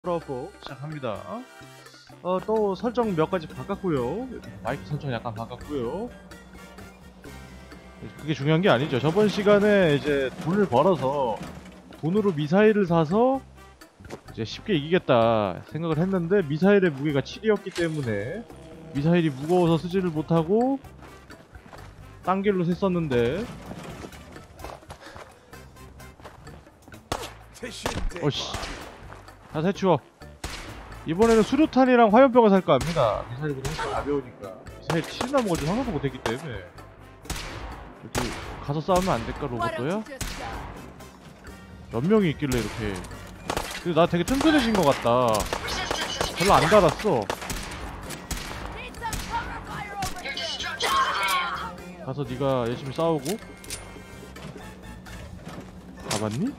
프로포 시작합니다. 또 설정 몇 가지 바꿨고요. 마이크 설정 약간 바꿨고요. 그게 중요한 게 아니죠. 저번 시간에 이제 돈을 벌어서 돈으로 미사일을 사서 이제 쉽게 이기겠다 생각을 했는데 미사일의 무게가 7이었기 때문에 미사일이 무거워서 쓰지를 못하고 딴 길로 샜었는데 어씨 다 해치워. 이번에는 수류탄이랑 화염병을 살까 합니다. 미사일보다 훨씬 가벼우니까. 미사일 7이나 먹어도 상상도 못했기 때문에. 여기 가서 싸우면 안 될까, 로봇도야? 몇 명이 있길래 이렇게. 근데 나 되게 튼튼해진 것 같다. 별로 안 달았어. 가서 네가 열심히 싸우고. 가봤니?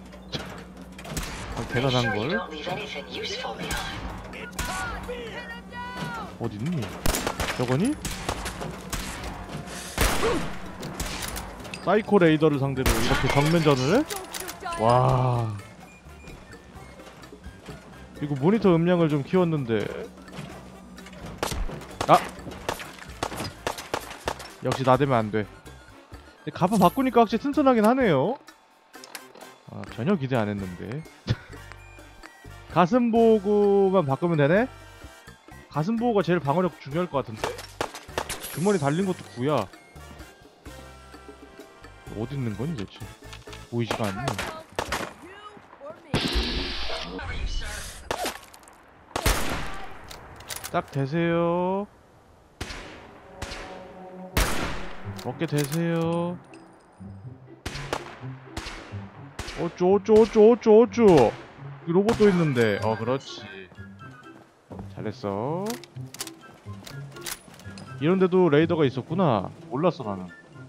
대단한걸. 어딨니? 저거니? 사이코 레이더를 상대로 이렇게 정면전을 해? 와. 이거 모니터 음량을 좀 키웠는데. 아! 역시 나대면 안돼. 근데 가파 바꾸니까 확실히 튼튼하긴 하네요. 아, 전혀 기대 안 했는데. 가슴 보호구만 바꾸면 되네? 가슴 보호가 제일 방어력 중요할 것 같은데. 주머니 달린 것도 구야. 어디 있는 거니 대체? 보이지가 않네. 딱 대세요. 어깨 대세요. 어쭈. 로봇도 있는데. 그렇지. 잘했어. 이런데도 레이더가 있었구나. 몰랐어 나는.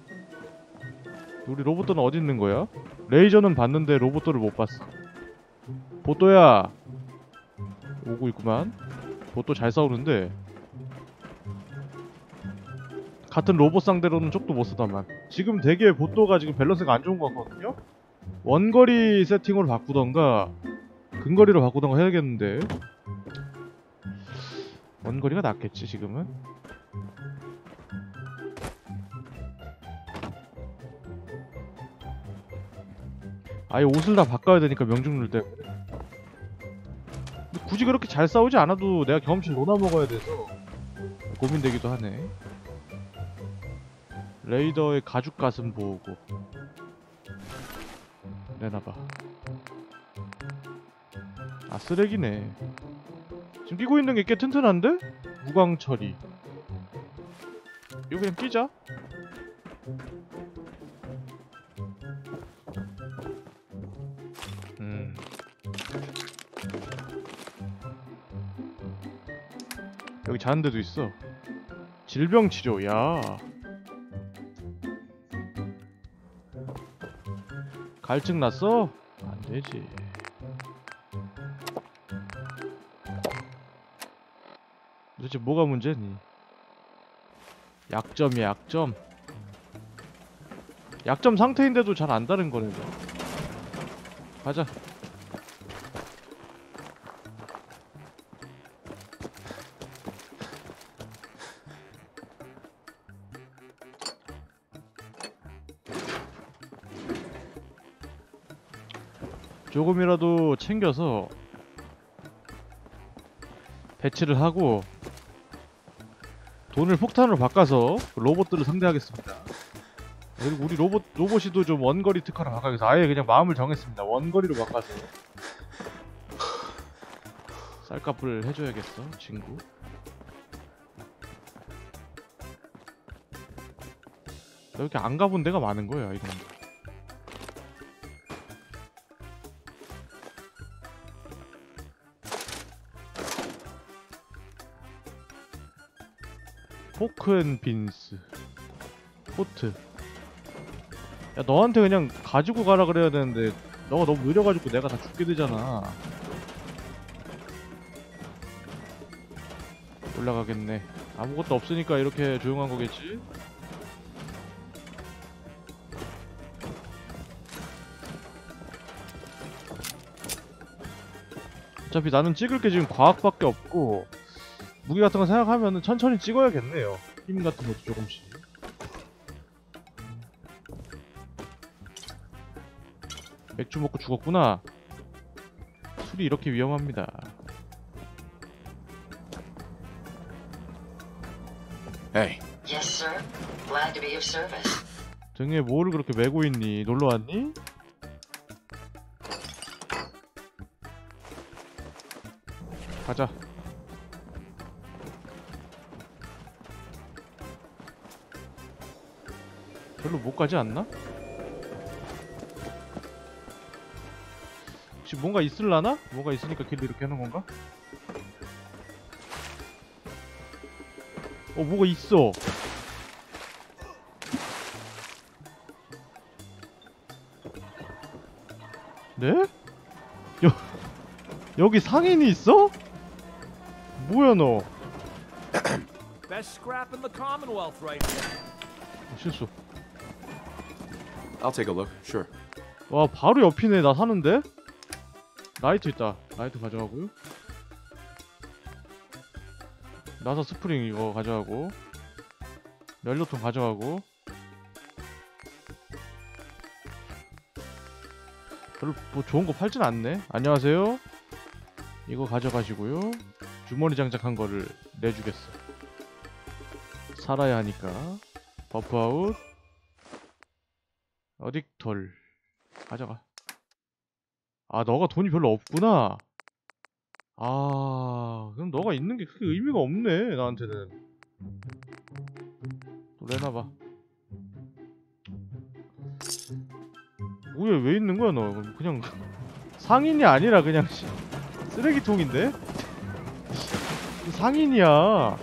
우리 로봇도는 어디 있는 거야? 레이저는 봤는데 로봇도를 못 봤어. 보또야. 오고 있구만. 보또 잘 싸우는데 같은 로봇 상대로는 쪽도 못 쓰다만. 지금 되게 보또가 지금 밸런스가 안 좋은 것 같거든요? 원거리 세팅으로 바꾸던가 근거리로 바꾸던가 해야겠는데. 원거리가 낫겠지 지금은. 아예 옷을 다 바꿔야 되니까 명중률 때문에. 굳이 그렇게 잘 싸우지 않아도 내가 경험치를 논아 먹어야 돼서 고민되기도 하네. 레이더의 가죽 가슴 보호구 내놔봐. 아 쓰레기네. 지금 끼고 있는 게 꽤 튼튼한데? 무광 처리. 이거 그냥 끼자. 여기 자는 데도 있어. 질병 치료. 야. 갈증 났어? 안 되지. 도대체 뭐가 문제니? 약점이야, 약점. 약점 상태인데도 잘 안 다른 거네. 가자. 조금이라도 챙겨서 배치를 하고 돈을 폭탄으로 바꿔서 로봇들을 상대하겠습니다. 그리고 우리 로봇이도 좀 원거리 특화로 바꿔서 아예 그냥 마음을 정했습니다. 원거리로 바꿔서 쌀값을 해줘야겠어 친구. 이렇게 안 가본 데가 많은 거야 이건. 포크앤빈스 포트. 야 너한테 그냥 가지고 가라 그래야 되는데 너가 너무 느려가지고 내가 다 죽게 되잖아. 올라가겠네. 아무것도 없으니까 이렇게 조용한 거겠지? 어차피 나는 찍을 게 지금 과학밖에 없고 무기 같은 거 생각하면은 천천히 찍어야겠네요. 힘 같은 것도 조금씩. 맥주 먹고 죽었구나. 술이 이렇게 위험합니다. Hey. Yes, sir. Glad to be of service. 등에 뭐를 그렇게 메고 있니? 놀러 왔니? 가자. 별로 못 가지 않나? 혹시 뭔가 있을라나? 뭐가 있으니까 길을 이렇게 하는 건가? 뭐가 있어. 네? 여기 상인이 있어? 뭐야 너? Best scrap in the Commonwealth right here. 실수. I'll take a look. Sure. 와 바로 옆이네. 나 사는데? 라이트 있다. 라이트 가져가고요. 나사 스프링 이거 가져가고, 연료통 가져가고. 별로 뭐 좋은 거 팔진 않네. 안녕하세요. 이거 가져가시고요. 주머니 장착한 거를 내주겠어. 살아야 하니까. 버프아웃. 어딕톨 가져가. 아 너가 돈이 별로 없구나. 아 그럼 너가 있는 게 크게 의미가 없네 나한테는. 또 내놔봐. 뭐야 왜 있는 거야 너? 그냥 상인이 아니라 그냥 쓰레기통인데? 상인이야.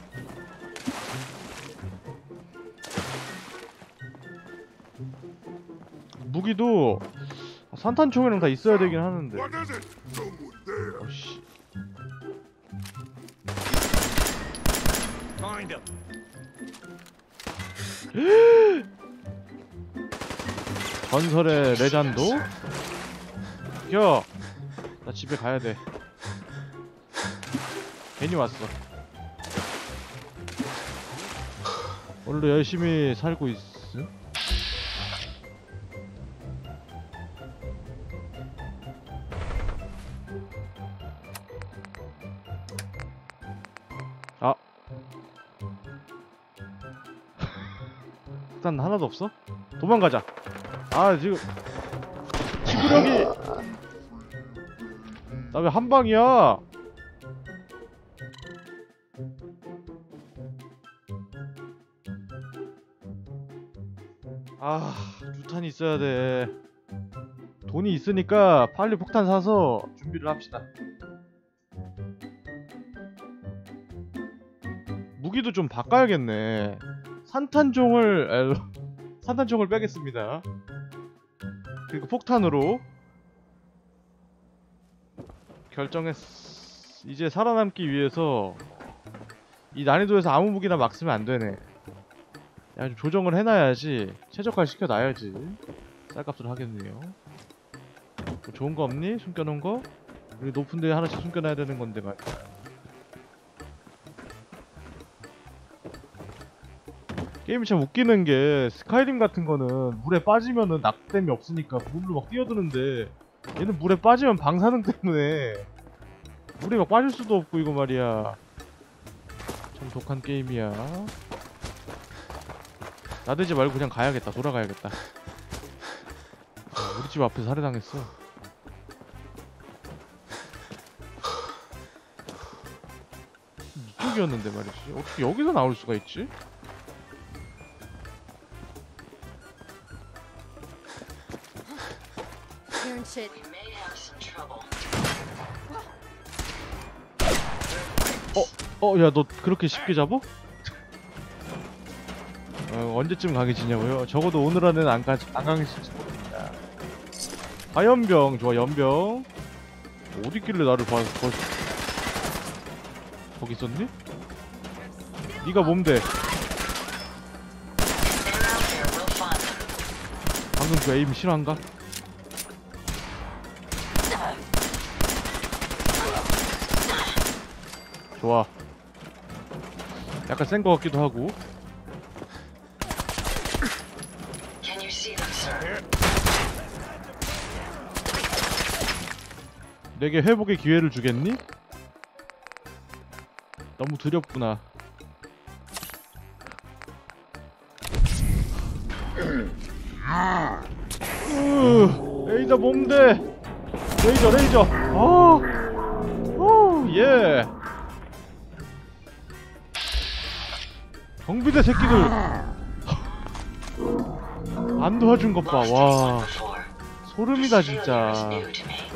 무기도 산탄총이랑 다 있어야 되긴 하는데. 어씨. Find him. 전설의 레전도? 야! 나 집에 가야 돼. 괜히 왔어. 오늘도 열심히 살고 있어. 아. 일단 하나도 없어? 도망가자. 아 지금 지구력이 나 왜 한방이야? 아 유탄이 있어야 돼. 돈이 있으니까 빨리 폭탄 사서 준비를 합시다. 무기도 좀 바꿔야겠네. 산탄총을 빼겠습니다. 그리고 폭탄으로 결정했어. 이제 살아남기 위해서 이 난이도에서 아무 무기나 막 쓰면 안 되네. 야, 좀 조정을 해놔야지. 최적화 시켜놔야지. 쌀값을 하겠네요. 뭐 좋은 거 없니? 숨겨놓은 거? 우리 높은 데 하나씩 숨겨놔야 되는 건데 말이야. 게임이 참 웃기는 게 스카이림 같은 거는 물에 빠지면은 낙뎀이 없으니까 물로 막 뛰어드는데 얘는 물에 빠지면 방사능 때문에 물에 막 빠질 수도 없고 이거 말이야. 참 독한 게임이야. 나대지 말고 그냥 가야겠다. 돌아가야겠다. 우리 집 앞에서 살해당했어. 이쪽이었는데 말이지. 어떻게 여기서 나올 수가 있지? We may have some trouble. 야, 너 그렇게 쉽게 잡어? 언제쯤 강해지냐고요? 적어도 오늘 안에는 안 강해질지 모릅니다. 화염병, 좋아, 연병. 어디 있길래 나를 거기 있었니? 네가 뭔데? They're out there. We'll find them. 방금 그 에임 실화인가? 좋아. 약간 센 거 같기도 하고. Can you see them, sir? 내게 회복의 기회를 주겠니? 너무 두렵구나. 레이저 몸대. 레이저. 예. 경비대 새끼들. 안 도와준 것 봐. Lost 와. anyone before. 소름이다 This failure is 진짜. new to me.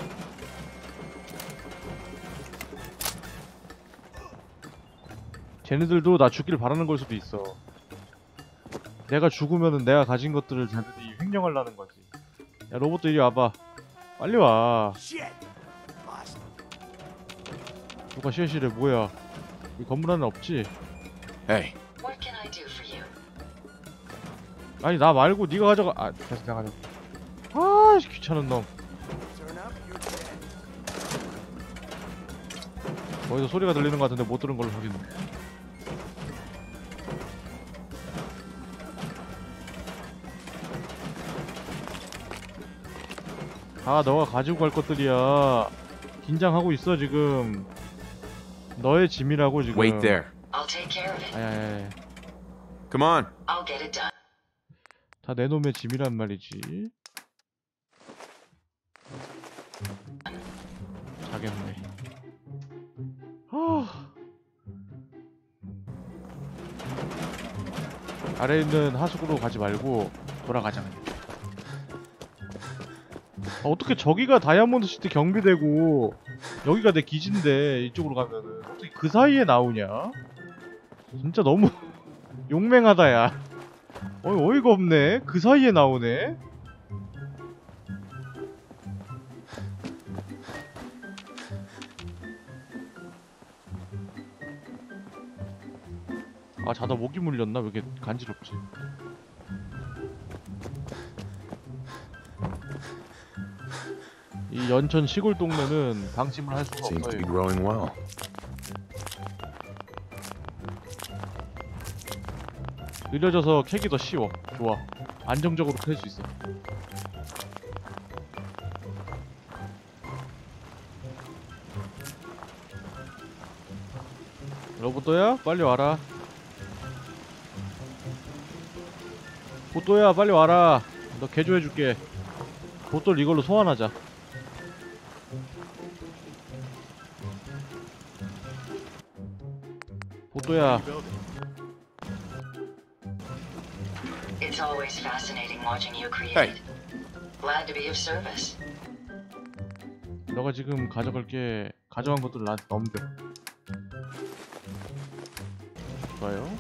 쟤네들도 나 죽길 바라는 걸 수도 있어. 내가 죽으면은 내가 가진 것들을 쟤네들이 횡령하려는 거지. 야 로봇들 이리 와봐. 빨리 와. Shit! Lost. 누가 시에시래 뭐야. 이 건물 안에 없지? Hey, What can I do for you? 아니 나 말고 네가 가져가. 아 됐어 내가 가져가. 아 귀찮은 놈. Turn up, you're dead. 거기서 소리가 들리는 것 같은데 못 들은 걸로 확인. 다 너가 가지고 갈 것들이야. 긴장하고 있어 지금. 너의 짐이라고 지금. wait there. I'll take care of it. 아야야야. Come on. I'll get it done. 다 내 놈의 짐이란 말이지. 자겠네. 아래에 있는 하수구로 가지 말고 돌아가자 그냥. 어떻게 저기가 다이아몬드 시티 경비되고 여기가 내 기지인데 이쪽으로 가면은 어떻게 그 사이에 나오냐? 진짜 너무 용맹하다 야. 어이가 없네. 그 사이에 나오네. 아 자다 모기 물렸나? 왜 이렇게 간지럽지? 이 연천 시골 동네는 방심을 할 수가 Seems to be 없어요. growing well. 느려져서 캐기 더 쉬워. 좋아. 안정적으로 캘 수 있어. 로봇도야? 빨리 와라. 보또야 빨리 와라. 너 개조해줄게. 보또를 이걸로 소환하자. 보또야. It's always fascinating watching you create. Glad to be of service. 너가 지금 가져간 것들을 나한테 넘겨. 좋아요.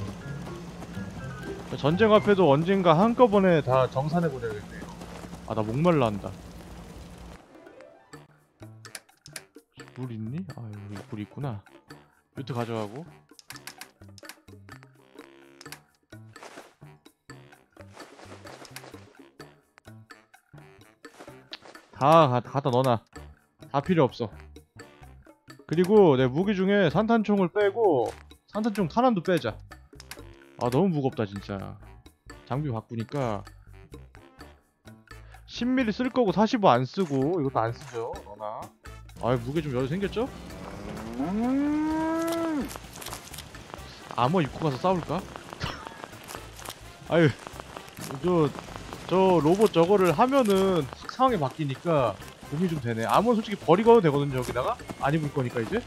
전쟁 앞에도 언젠가 한꺼번에 다 정산해보려겠네. 아, 나 목말라 한다. 물 있니? 아, 여기 물 있구나. 뮤트 가져가고. 다 갖다 넣어놔. 다 필요 없어. 그리고 내 무기 중에 산탄총을 빼고 산탄총 탄환도 빼자. 아 너무 무겁다 진짜. 장비 바꾸니까 10mm 쓸 거고 45 안 쓰고 이것도 안 쓰죠. 너나. 아 무게 좀 여유 생겼죠? 아머 입고 가서 싸울까? 아유 저 로봇 저거를 하면은 확 상황이 바뀌니까 도움이 좀 되네. 아머 솔직히 버리고도 되거든요. 여기다가 안 입을 거니까 이제.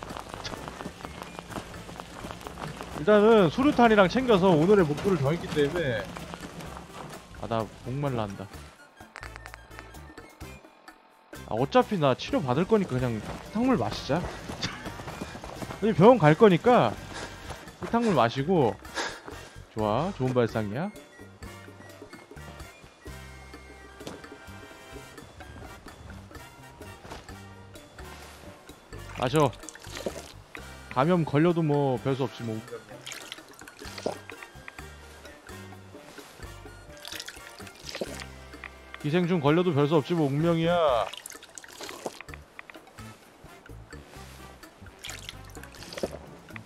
일단은 수류탄이랑 챙겨서 오늘의 목표를 정했기 때문에. 아 나 목말라 한다. 아 어차피 나 치료 받을 거니까 그냥 탕물 마시자. 어차피 병원 갈 거니까 탕물 마시고. 좋아 좋은 발상이야. 마셔. 감염 걸려도 뭐 별 수 없지 뭐. 기생충 걸려도 별 수 없지 뭐 운명이야.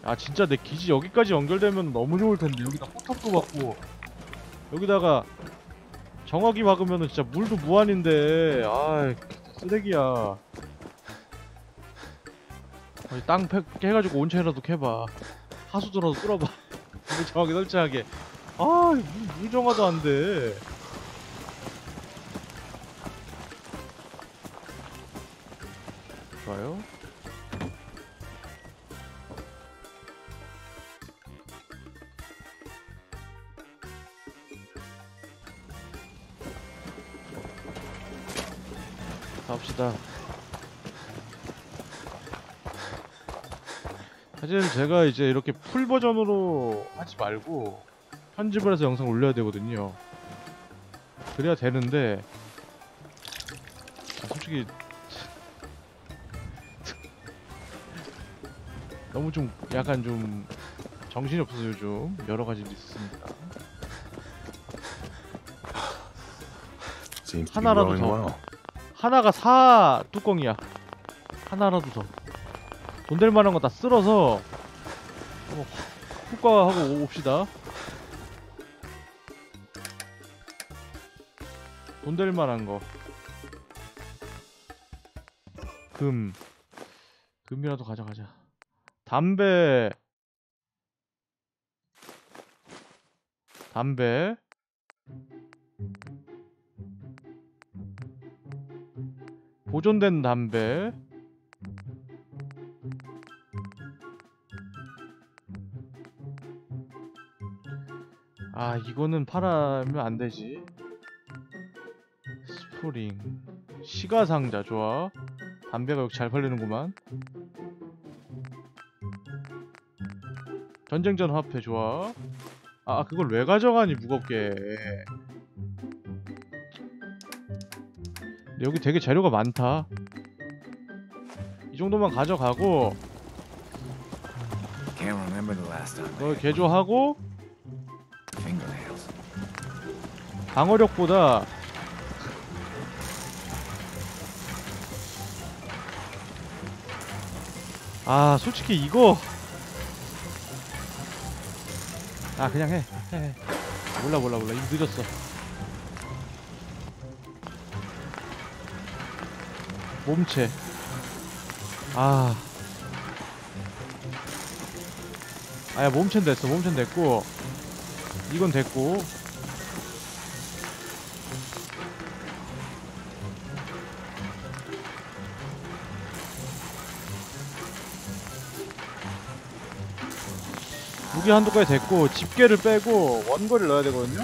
아 진짜 내 기지 여기까지 연결되면 너무 좋을 텐데. 여기다 포탑도 받고 여기다가 정화기 박으면은 진짜 물도 무한인데. 아 쓰레기야. 아니, 땅 해가지고 온천이라도 캐봐. 하수도라도 뚫어봐. 물 정확히 설치하게. 아, 물 정화도 안 돼. 좋아요. 갑시다. 사실 제가 이제 이렇게 풀 버전으로 하지 말고 편집을 해서 영상 올려야 되거든요. 그래야 되는데 솔직히 너무 좀 약간 좀 정신이 없어서 요즘 여러 가지 일이 있습니다. Seems to be 하나라도 going 더. well. 하나가 4 뚜껑이야. 하나라도 더. 돈 될 만한 거 다 쓸어서 후과하고 옵시다. 돈 될 만한 거. 금이라도 가져가자. 담배. 보존된 담배. 아 이거는 팔아면 안 되지. 스프링. 시가상자 좋아. 담배가 여기 잘 팔리는구만. 전쟁전 화폐 좋아. 아 그걸 왜 가져가니 무겁게. 근데 여기 되게 재료가 많다. 이 정도만 가져가고 Can't remember the last time. 너 개조하고 Fingernails. 방어력보다 아 솔직히 이거 아 그냥 해. 몰라 이미 늦었어. 몸체. 아야 몸체는 됐어. 몸체는 됐고 이건 됐고 무기 한도까지 됐고 집게를 빼고 원거리를 넣어야 되거든요.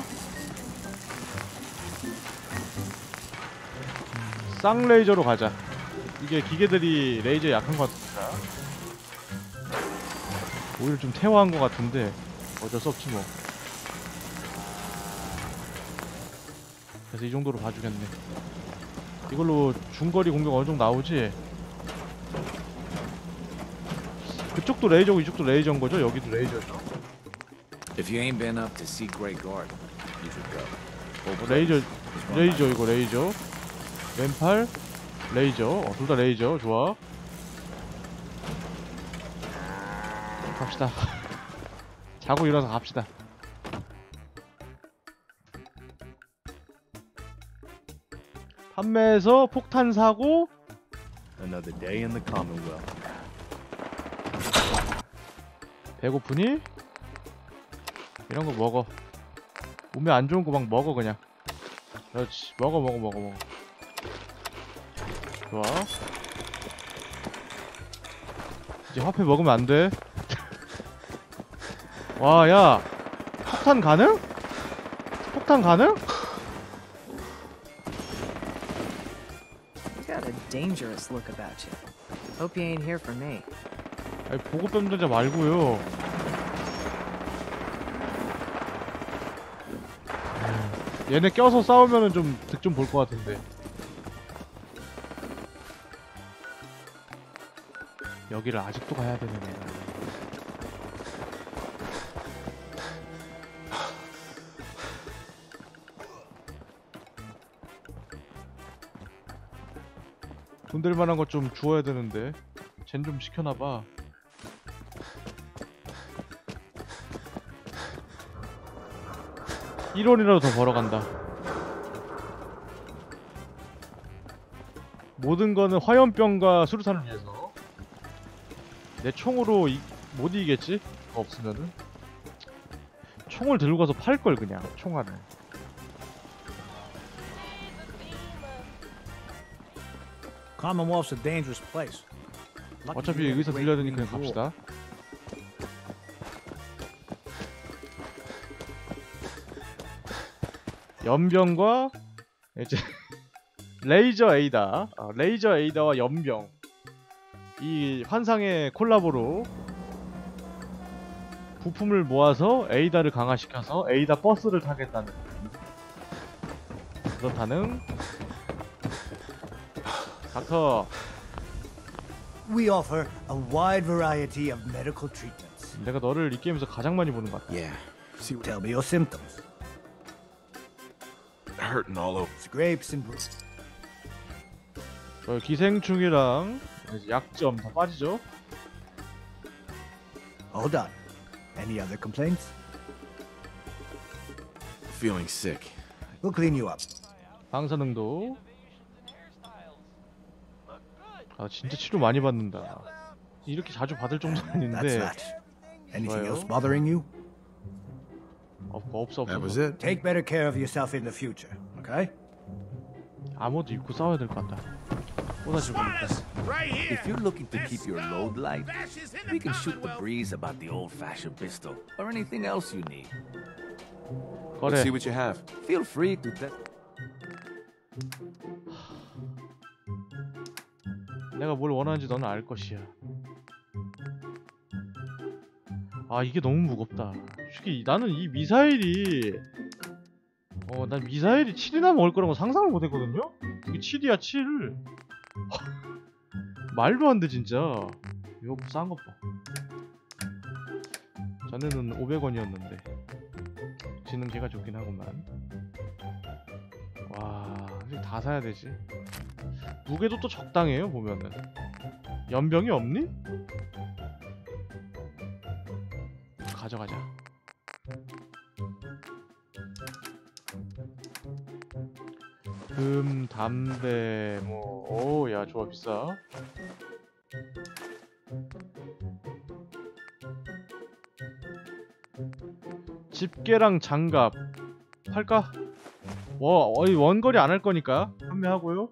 쌍레이저로 가자. 이게 기계들이 레이저에 약한 것 같습니다. 오히려 좀 태화한 것 같은데 어쩔 수 없지 뭐. 그래서 이 정도로 봐주겠네. 이걸로 중거리 공격 어느 정도 나오지? 그쪽도 레이저고 이쪽도 레이저인 거죠? 여기도 레이저죠? If you ain't been up to see Great Garden, you should go. Both 레이저, places is run 레이저 by- 이거 레이저. 왼팔 레이저. 둘 다 레이저. 좋아. 갑시다. 자고 일어나서 갑시다. 판매해서 폭탄 사고 Another day in the Commonwealth. 배고프니? 이런 거 먹어. 몸에 안 좋은 거 막 먹어 그냥. 그렇지. 먹어. 좋아. 이제 화폐 먹으면 안 돼. 와, 야. 폭탄 가능? 폭탄 가능? You got a dangerous look about you. Hope you ain't here for me. 아니, 보급 변전자 말고요. 얘네 껴서 싸우면은 좀 득 좀 볼 것 같은데. 여기를 아직도 가야 되네 내가. 돈 될 만한 것 좀 주워야 되는데. 쟨 좀 시켜놔봐. 1원이라도 더 벌어간다. 모든 거는 화염병과 수류탄을 위해서. 내 총으로 못 이기겠지? 그거 없으면은. 총을 들고 가서 팔걸 그냥 총알을. Commonwealth's a dangerous place. 어차피 여기서 들려야 되니 그냥 갑시다. 연병과 이제 레이저 에이다, 레이저 에이다와 연병, 이 환상의 콜라보로 부품을 모아서 에이다를 강화시켜서 에이다 버스를 타겠다는 그렇다는. 닥터, We offer a wide variety of medical treatments. 내가 너를 이 게임에서 가장 많이 보는 것 같아. Yeah. See what Tell me your symptoms. hurting all over. Scrapes and bruises. 기생충이랑 이제 약점 다 빠지죠. All done. Any other complaints? Feeling sick. We'll clean you up. 방사능도. 아 진짜 치료 많이 받는다. 이렇게 자주 받을 정도는 That's 아닌데. that. Anything 좋아요. else bothering you? 없어. That was it. Take better care of yourself in the future, okay? 암호도 입고 싸워야 될 것 같다. 쏟아지고 보니까. If you're looking to keep your load light, we can shoot the breeze about the old-fashioned pistol or anything else you need. Let's 그래. see what you have. Feel free to. 내가 뭘 원하는지 너는 알 것이야. 아 이게 너무 무겁다. 솔직히 나는 이 미사일이 난 미사일이 7이나 먹을 거라고 상상을 못했거든요? 이게 7이야 7. 말도 안 돼 진짜. 이거 싼 것 봐. 전에는 500원이었는데 지는 개가 좋긴 하구만. 와 이거 다 사야 되지. 무게도 또 적당해요 보면은. 연병이 없니? 가져가자. 금, 담배, 오야 좋아 비싸. 집게랑 장갑 팔까? 원거리 안 할 거니까 판매하고요.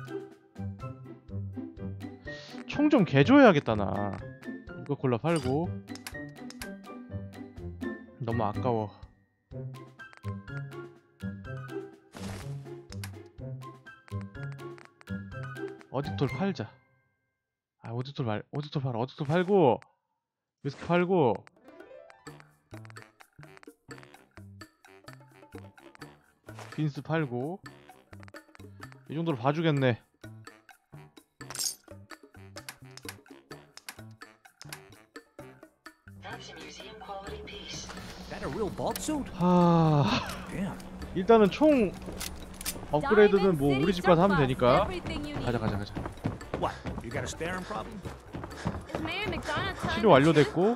총 좀 개조해야겠다 나. 이거 골라 팔고. 너무 아까워. 어디톨 팔자. 아 어디톨 팔아. 어디톨 팔고 위스키 팔고. 빈스 팔고. 이 정도로 봐주겠네. That's a museum quality piece. That a real vault suit? 하... Damn. 일단은 총 업그레이드는 뭐 우리 집 가서 하면 되니까. 가자. What? You got a staring problem? 치료 완료됐고.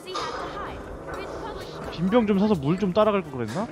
빈병 좀 사서 물 좀 따라갈 걸 그랬나?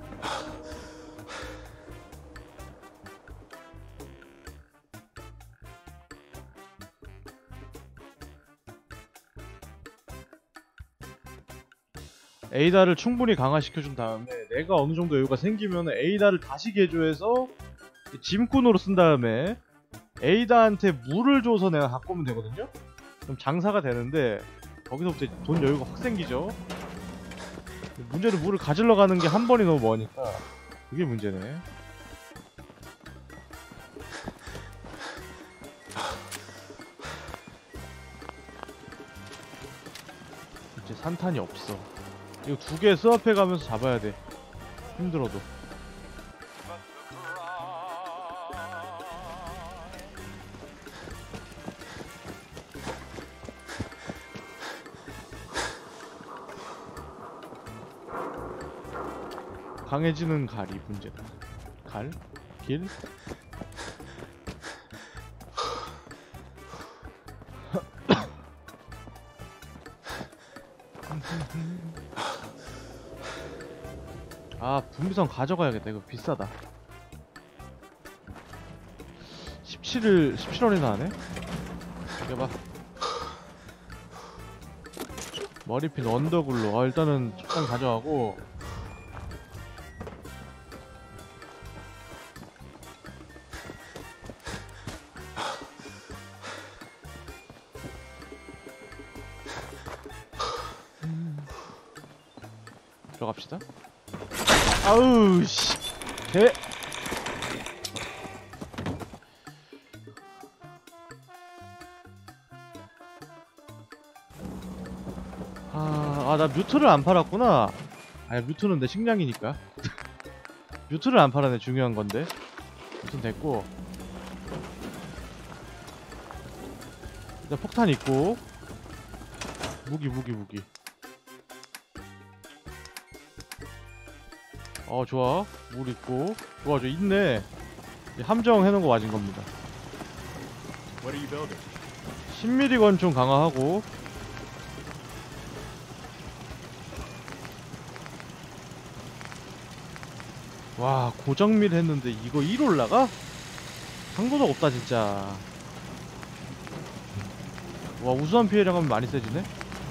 에이다를 충분히 강화시켜준 다음에 내가 어느 정도 여유가 생기면 에이다를 다시 개조해서 짐꾼으로 쓴 다음에 에이다한테 물을 줘서 내가 갖고 오면 되거든요? 그럼 장사가 되는데 거기서부터 돈 여유가 확 생기죠? 문제는 물을 가지러 가는 게 한 번이 너무 머니까 그게 문제네. 이제 산탄이 없어. 이거 두 개 스왑해 가면서 잡아야 돼. 힘들어도. 강해지는 갈이 문제다. 갈? 길? 아 분비선 가져가야겠다. 이거 비싸다. 17원이나 하네? 이거 봐. 머리핀 언더글로. 일단은 촉감 가져가고. 들어갑시다. 아우 씨. 개. 나 뮤트를 안 팔았구나. 아니 뮤트는 내 식량이니까. 뮤트를 안 팔았네. 중요한 건데. 뮤트는 됐고. 일단 폭탄 있고. 무기. 좋아. 물 있고. 좋아, 있네. 함정 해놓은 거 맞은 겁니다. What are you building? 10mm 권총 강화하고. 와, 고정밀 했는데 이거 1 올라가? 상도도 없다 진짜. 와, 우수한 피해량 하면 많이 세지네?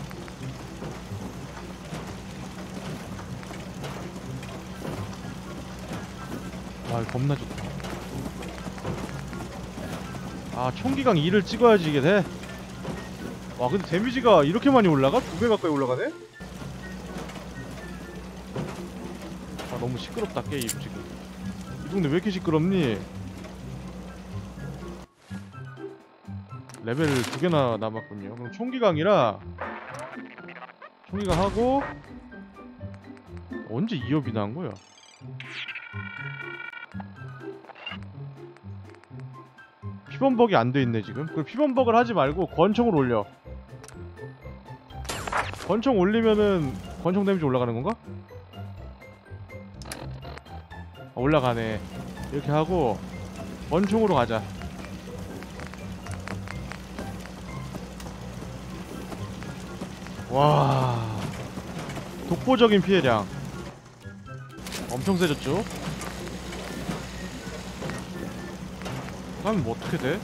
와, 겁나 좋다. 총기강 2를 찍어야지 이게 돼? 와, 근데 데미지가 이렇게 많이 올라가? 2배 가까이 올라가네? 너무 시끄럽다 게임 지금. 이 동네 왜 이렇게 시끄럽니? 레벨 2개나 남았군요. 그럼 총기강이라 총기강 하고. 언제 2업이 나온 거야? 피번벅이 안 돼 있네 지금. 그럼 피번벅을 하지 말고 권총을 올려. 권총 올리면은 권총 데미지 올라가는 건가? 올라가네. 이렇게 하고 권총으로 가자. 와, 독보적인 피해량. 엄청 세졌죠? 하면 뭐 어떻게 돼?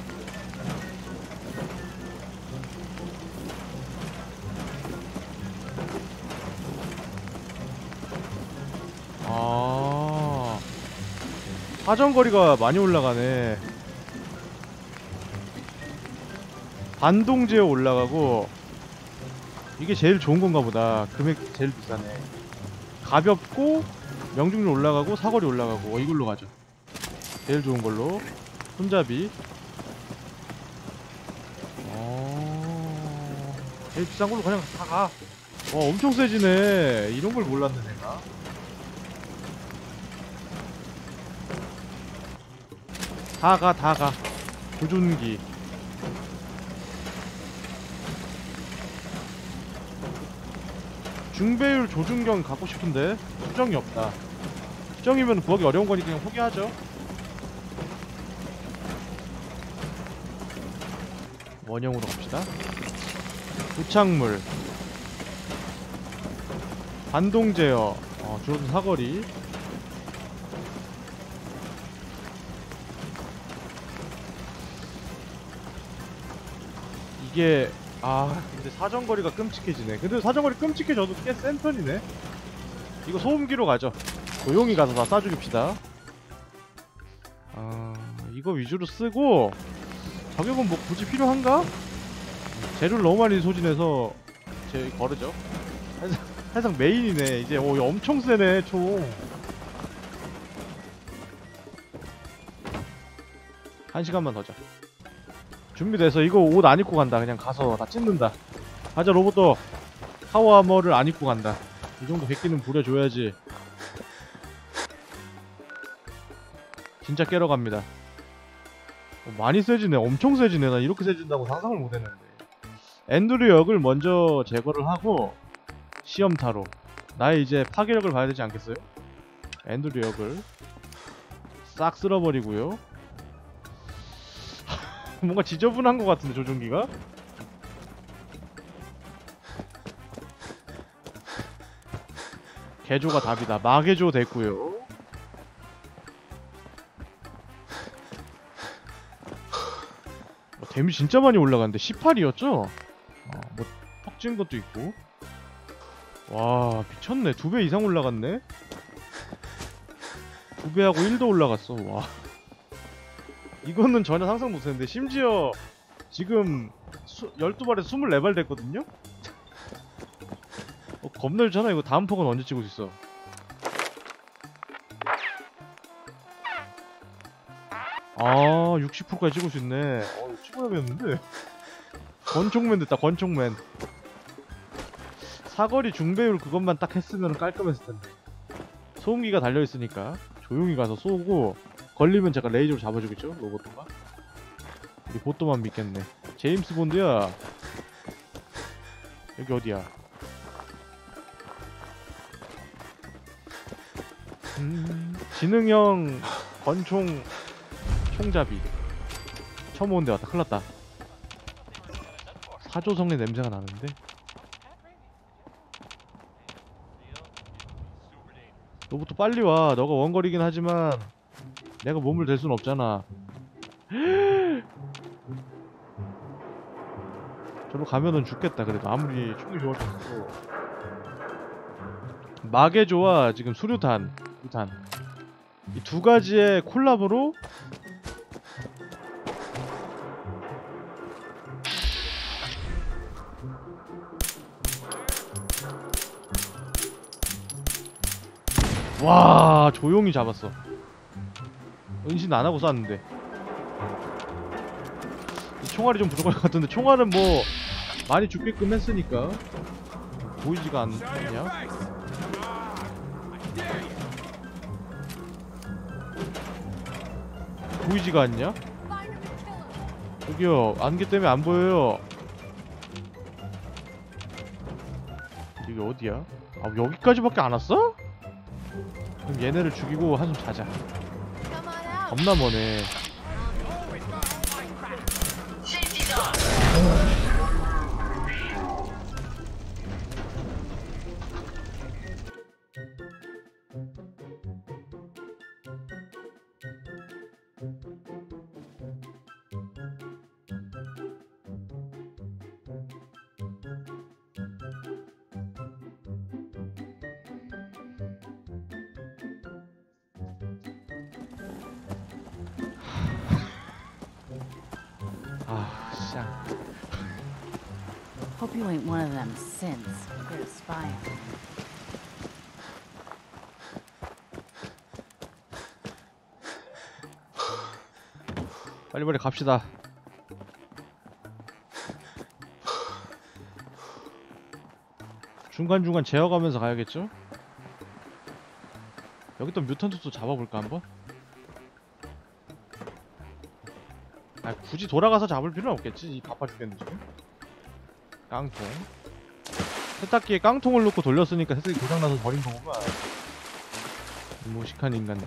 사정거리가 많이 올라가네. 반동 제어 올라가고. 이게 제일 좋은 건가 보다. 금액 제일 비싸네. 가볍고 명중률 올라가고 사거리 올라가고. 이걸로 가죠. 제일 좋은 걸로. 손잡이. 제일 비싼 걸로 그냥 다 가. 엄청 세지네. 이런 걸 몰랐네 내가. 다 가. 조준기. 중배율 조준경 갖고 싶은데 수정이 없다. 수정이면 구하기 어려운 거니까 그냥 포기하죠. 원형으로 갑시다. 부착물. 반동 제어. 줄어든 사거리. 이게 근데 사정거리가 끔찍해지네. 근데 사정거리 끔찍해져도 꽤 센 편이네. 이거 소음기로 가죠. 조용히 가서 다 쏴주깁시다. 이거 위주로 쓰고. 저격은 뭐 굳이 필요한가? 재료를 너무 많이 소진해서 거르죠. 살짝 메인이네. 이제 엄청 세네 총. 1시간만 더 자. 준비돼서 이거 옷 안 입고 간다. 그냥 가서 다 찢는다. 가자 로봇도. 파워 아머를 안 입고 간다. 이 정도 백기는 부려줘야지. 진짜 깨러 갑니다. 많이 세지네. 엄청 세지네. 나 이렇게 세진다고 상상을 못했는데. 앤드류 역을 먼저 제거를 하고 시험타로 나의 이제 파괴력을 봐야 되지 않겠어요? 앤드류 역을 싹 쓸어버리고요. 뭔가 지저분한 것 같은데 조종기가? 개조가 답이다. 마개조 됐고요. 데미 진짜 많이 올라갔는데 18이었죠? 뭐 턱진 것도 있고. 와 미쳤네. 2배 이상 올라갔네. 2배하고 1도 올라갔어. 와 이거는 전혀 상상 못했는데 심지어 지금 12발에서 24발 됐거든요? 겁나 좋잖아. 이거 다음 폭은 언제 찍을 수 있어? 아 60%까지 찍을 수 있네. 이거 찍어야겠는데. 권총맨 됐다. 권총맨. 사거리 중배율 그것만 딱 했으면 깔끔했을 텐데. 소음기가 달려있으니까 조용히 가서 쏘고 걸리면 제가 레이저로 잡아주겠죠? 로봇도가. 우리 보또만 믿겠네. 제임스 본드야. 여기 어디야? 지능형 권총 총잡이. 처음 오는데 왔다. 큰일났다. 사조성의 냄새가 나는데. 너부터 빨리 와. 너가 원거리긴 하지만 내가 몸을 댈 순 없잖아. 저로 가면은 죽겠다. 그래도 아무리 총이 좋아졌어도. 마개조와 지금 수류탄, 유탄, 이 두 가지의 콜라보로 와 조용히 잡았어. 은신 안하고 쐈는데. 총알이 좀 부족할 것 같은데 총알은 뭐 많이 죽게끔 했으니까 보이지가 않냐? 보이지가 않냐? 저기요 안개 때문에 안 보여요. 이게 어디야? 아 여기까지밖에 안 왔어? 그럼 얘네를 죽이고 한숨 자자. 겁나 머네. Hope you ain't one of them synths. Good at spying. 빨리빨리 갑시다. 중간중간 재어가면서 가야겠죠? 여기 또 뮤턴트도 잡아볼까 한번? 아 굳이 돌아가서 잡을 필요는 없겠지. 이 바빠 죽겠는데 지금. 깡통. 세탁기에 깡통을 놓고 돌렸으니까 세탁기 고장나서 버린 거구만. 무식한 인간들.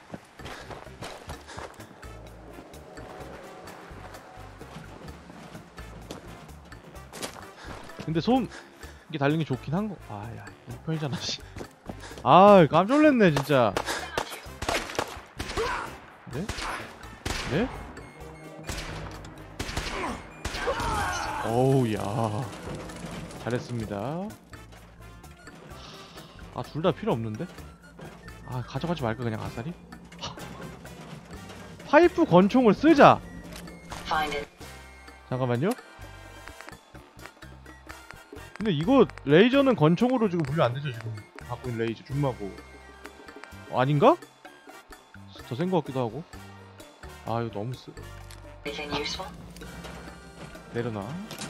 근데 소음기 달린 게 좋긴 한 거. 아야, 편이잖아, 씨. 아, 깜짝 놀랐네, 진짜. 네? 네? 어우, 야. 잘했습니다. 아, 둘 다 필요 없는데? 아, 가져가지 말까, 그냥 아싸리? 파이프 권총을 쓰자! 잠깐만요. 근데 이거 레이저는 권총으로 지금 분류 안 되죠, 지금. 갖고 있는 레이저, 줌마고. 아닌가? 더 센 거 같기도 하고. 아, 이거 너무 내려놔.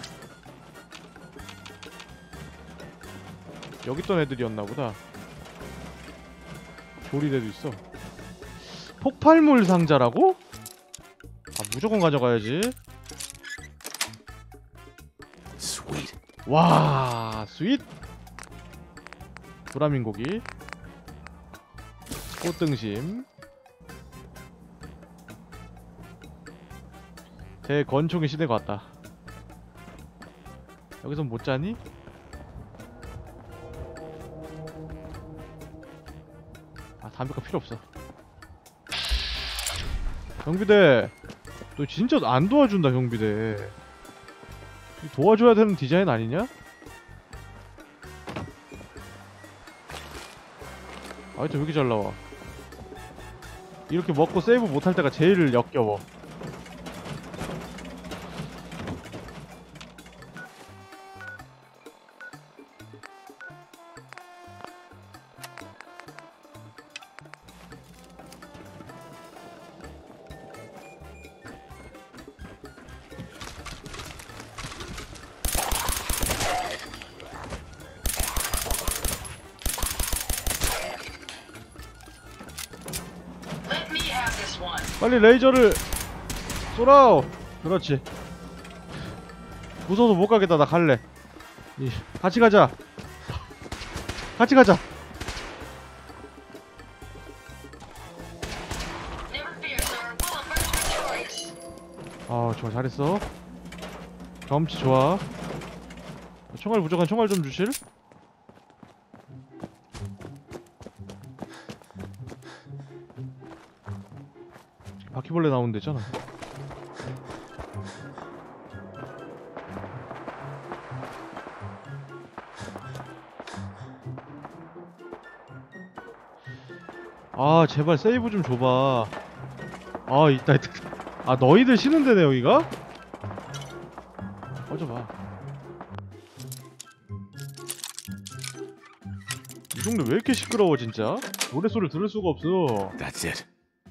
여기 있던 애들이었나 보다. 조리대도 있어. 폭발물 상자라고? 아, 무조건 가져가야지. Sweet. 와, 스윗. 도라민고기. 꽃등심. 대권총의 시대가 왔다. 여기선 못 자니? 담배가 필요 없어. 경비대 너 진짜 안 도와준다. 경비대 도와줘야 되는 디자인 아니냐? 아이템 왜 이렇게 잘 나와? 이렇게 먹고 세이브 못할 때가 제일 역겨워. Let me have this one. 빨리 레이저를 쏘라. 그렇지. 무서워서 못 가겠다. 나 갈래. 같이 가자. 같이 가자. Never fear, sir. We'll emerge victorious. 아 좋아 잘했어. 경험치 좋아. 총알 부족한 총알 좀 주실? 바퀴벌레 나오는 데 있잖아. 아 제발 세이브 좀 줘봐. 아 있다. 아 너희들 쉬는 데네 여기가? 꺼져봐. 이 동네 왜 이렇게 시끄러워 진짜? 노래소리를 들을 수가 없어. That's it.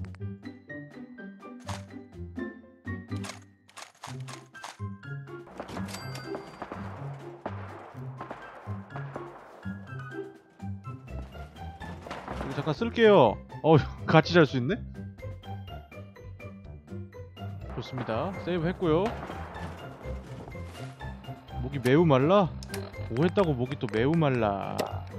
여기 잠깐 쓸게요. 같이 잘 수 있네? 좋습니다. 세이브 했고요. 목이 매우 말라? 뭐 했다고 목이 또 매우 말라.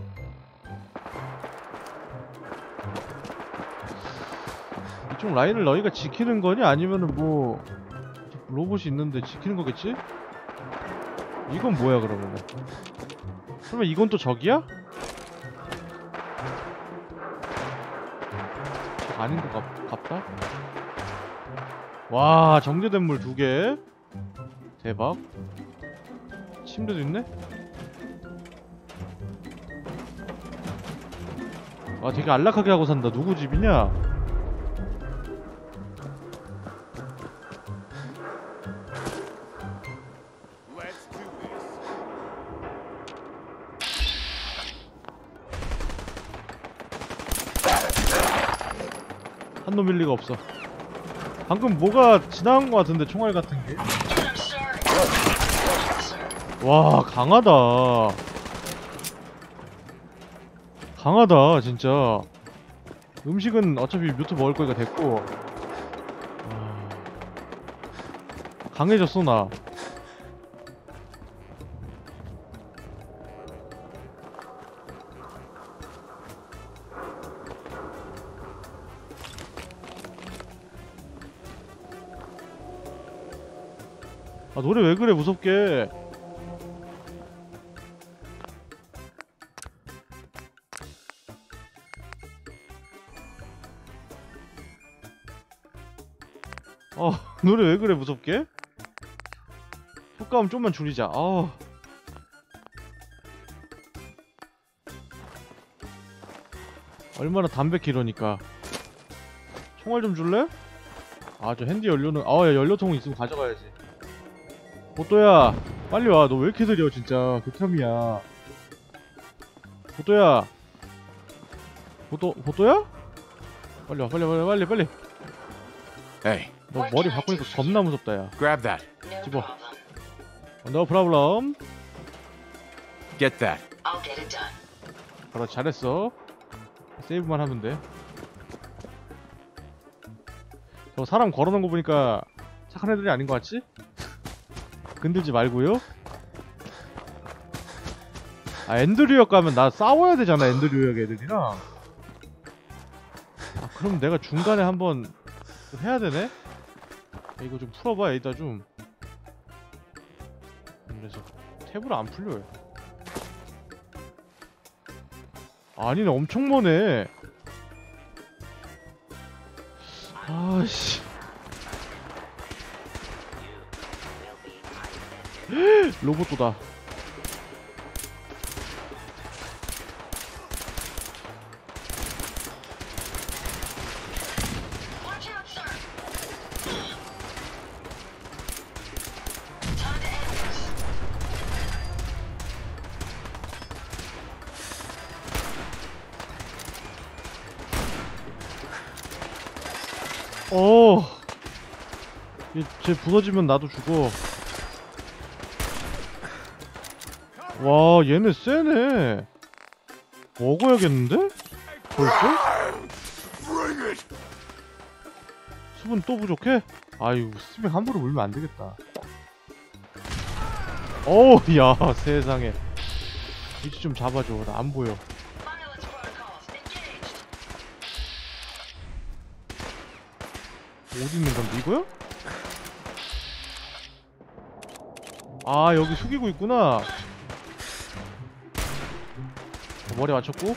이쪽 라인을 너희가 지키는 거니? 아니면은 뭐 로봇이 있는데 지키는 거겠지? 이건 뭐야 그러면은? 설마 이건 또 적이야? 아닌 것 같다? 와 정제된 물 2개 대박. 침대도 있네? 와 되게 안락하게 하고 산다. 누구 집이냐? Let's do this. 한 놈일 리가 없어. 방금 뭐가 지나간 것 같은데 총알 같은 게. I'm sorry. Sir. 와 강하다. 강하다 진짜. 음식은 어차피 뮤트 먹을 거니까 됐고. 와, 강해졌어 나. 아 노래 왜 그래 무섭게. 노래 왜 그래 무섭게? 효과음 좀만 줄이자. 얼마나 담백해 이러니까. 총알 좀 줄래? 아 저 핸디 연료는 야 연료통 있으면 가져가야지. 보또야 빨리 와. 너 왜 이렇게 느려 진짜. 극혐이야. 보또야. 보또야? 빨리 와 빨리. Hey, 너 머리 바꾸니까 겁나 무섭다 야. grab that. No 집어. problem. No problem. Get that. I'll get it done. 그렇지 잘했어. 세이브만 하면 돼. 저 사람 걸어놓은 거 보니까 착한 애들이 아닌 것 같지? 건들지 말고요. 아 엔드류역 가면 나 싸워야 되잖아. 엔드류역 애들이랑. 아 그럼 내가 중간에 한번 해야 되네? 이거 좀 풀어봐 이따 좀. 그래서 탭으로 안 풀려요. 아니네 엄청 머네. 씨. 로봇도다. Watch out, sir. Time to end this. 쟤 부서지면 나도 죽어. 와, 얘네 세네. 먹어야겠는데? 벌써? 수분 또 부족해? 아유, 스맥 함부로 물면 안 되겠다. 어우, 야, 세상에. 위치 좀 잡아줘. 나 안 보여. Violence protocols engaged. 어디 있는 건데, 이거요? 아, 여기 숙이고 있구나. 머리 맞췄고.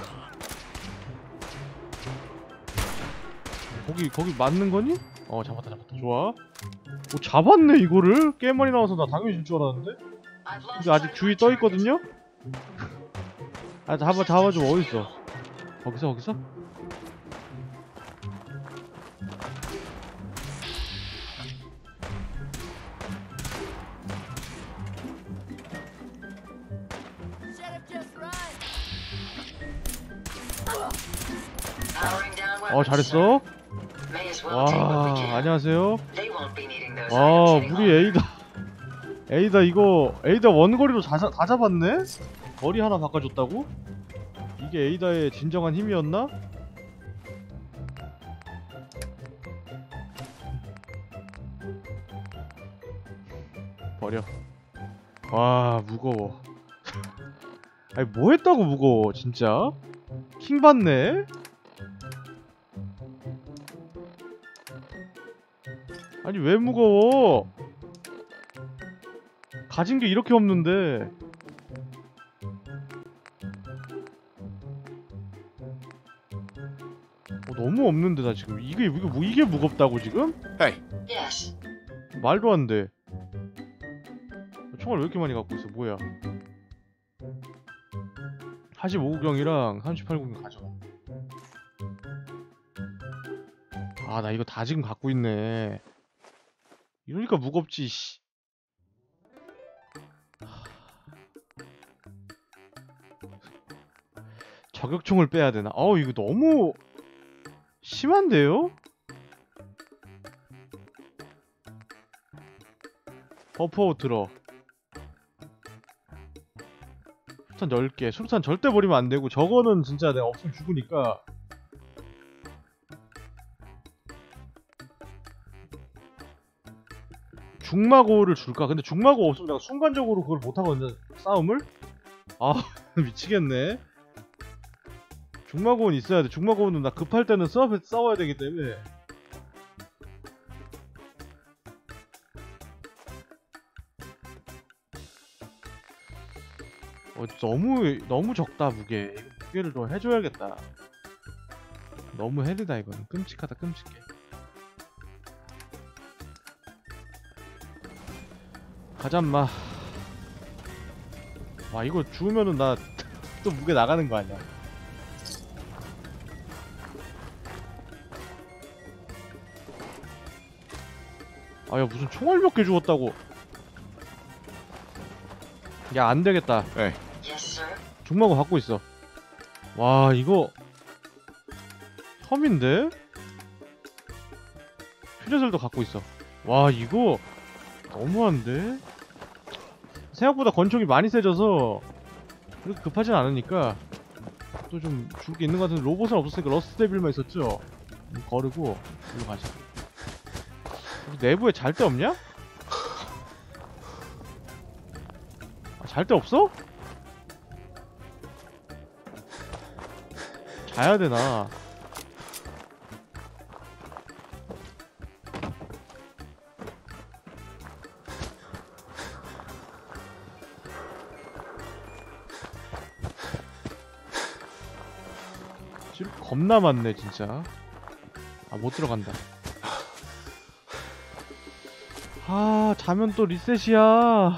거기 맞는 거니? 잡았다. 좋아. 잡았네, 이거를? 게임만이 나와서 나 당연히 질 줄 알았는데? I've lost 근데 아직 sight 주위 of 떠 my target. 있거든요? 아, 잡아줘. 어딨어? 거기서? Powering down weapons, 잘했어. sir. May as well take what we 와, can. 안녕하세요. They won't be needing those 와, items any 우리 longer. 에이다 에이다 원거리로 다 잡았네? 머리 하나 바꿔줬다고? 이게 에이다의 진정한 힘이었나? 버려. 와, 무거워. 아니, 뭐 했다고 무거워, 진짜? 킹 받네? 아니, 왜 무거워? 가진 게 이렇게 없는데. 너무 없는데, 나 지금. 이게 무겁다고, 지금? Hey, Yes. 말도 안 돼. 총알 왜 이렇게 많이 갖고 있어? 뭐야? 45구경이랑 38구경 가져가. 아, 나 이거 다 지금 갖고 있네. 이러니까 무겁지, 씨. 저격총을 빼야 되나? 이거 너무 심한데요? 버퍼 들어. 수류탄 10개. 수류탄 절대 버리면 안 되고, 저거는 진짜 내가 없으면 죽으니까. 중마고를 줄까? 근데 중마고 없으면 내가 순간적으로 그걸 못하거든요, 싸움을? 아, 미치겠네. 중마고는 있어야 돼. 중마고는 나 급할 때는 싸워야 되기 때문에. 너무 적다, 무게. 무게를 더 해줘야겠다. 너무 헤드다, 이건. 끔찍하다, 끔찍해. 가자, 인마. 와, 이거 죽으면은 나 또 무게 나가는 거 아니야. 아, 야, 무슨 총알 몇 개 주웠다고. 야, 안 되겠다. hey. Yes, sir. 중마고 갖고 있어. 와, 이거 혐인데? 휴대설도 갖고 있어. 와, 이거 너무한데? 생각보다 권총이 많이 세져서 그렇게 급하진 않으니까 또 좀 줄 게 있는 것 같은데, 로봇은 없었으니까 러스트 데빌만 있었죠? 거르고 이거 가자. 여기 내부에 잘 데 없냐? 아, 잘 데 없어? 자야 되나? 지금 겁나 많네, 진짜. 아, 못 들어간다. 아, 자면 또 리셋이야.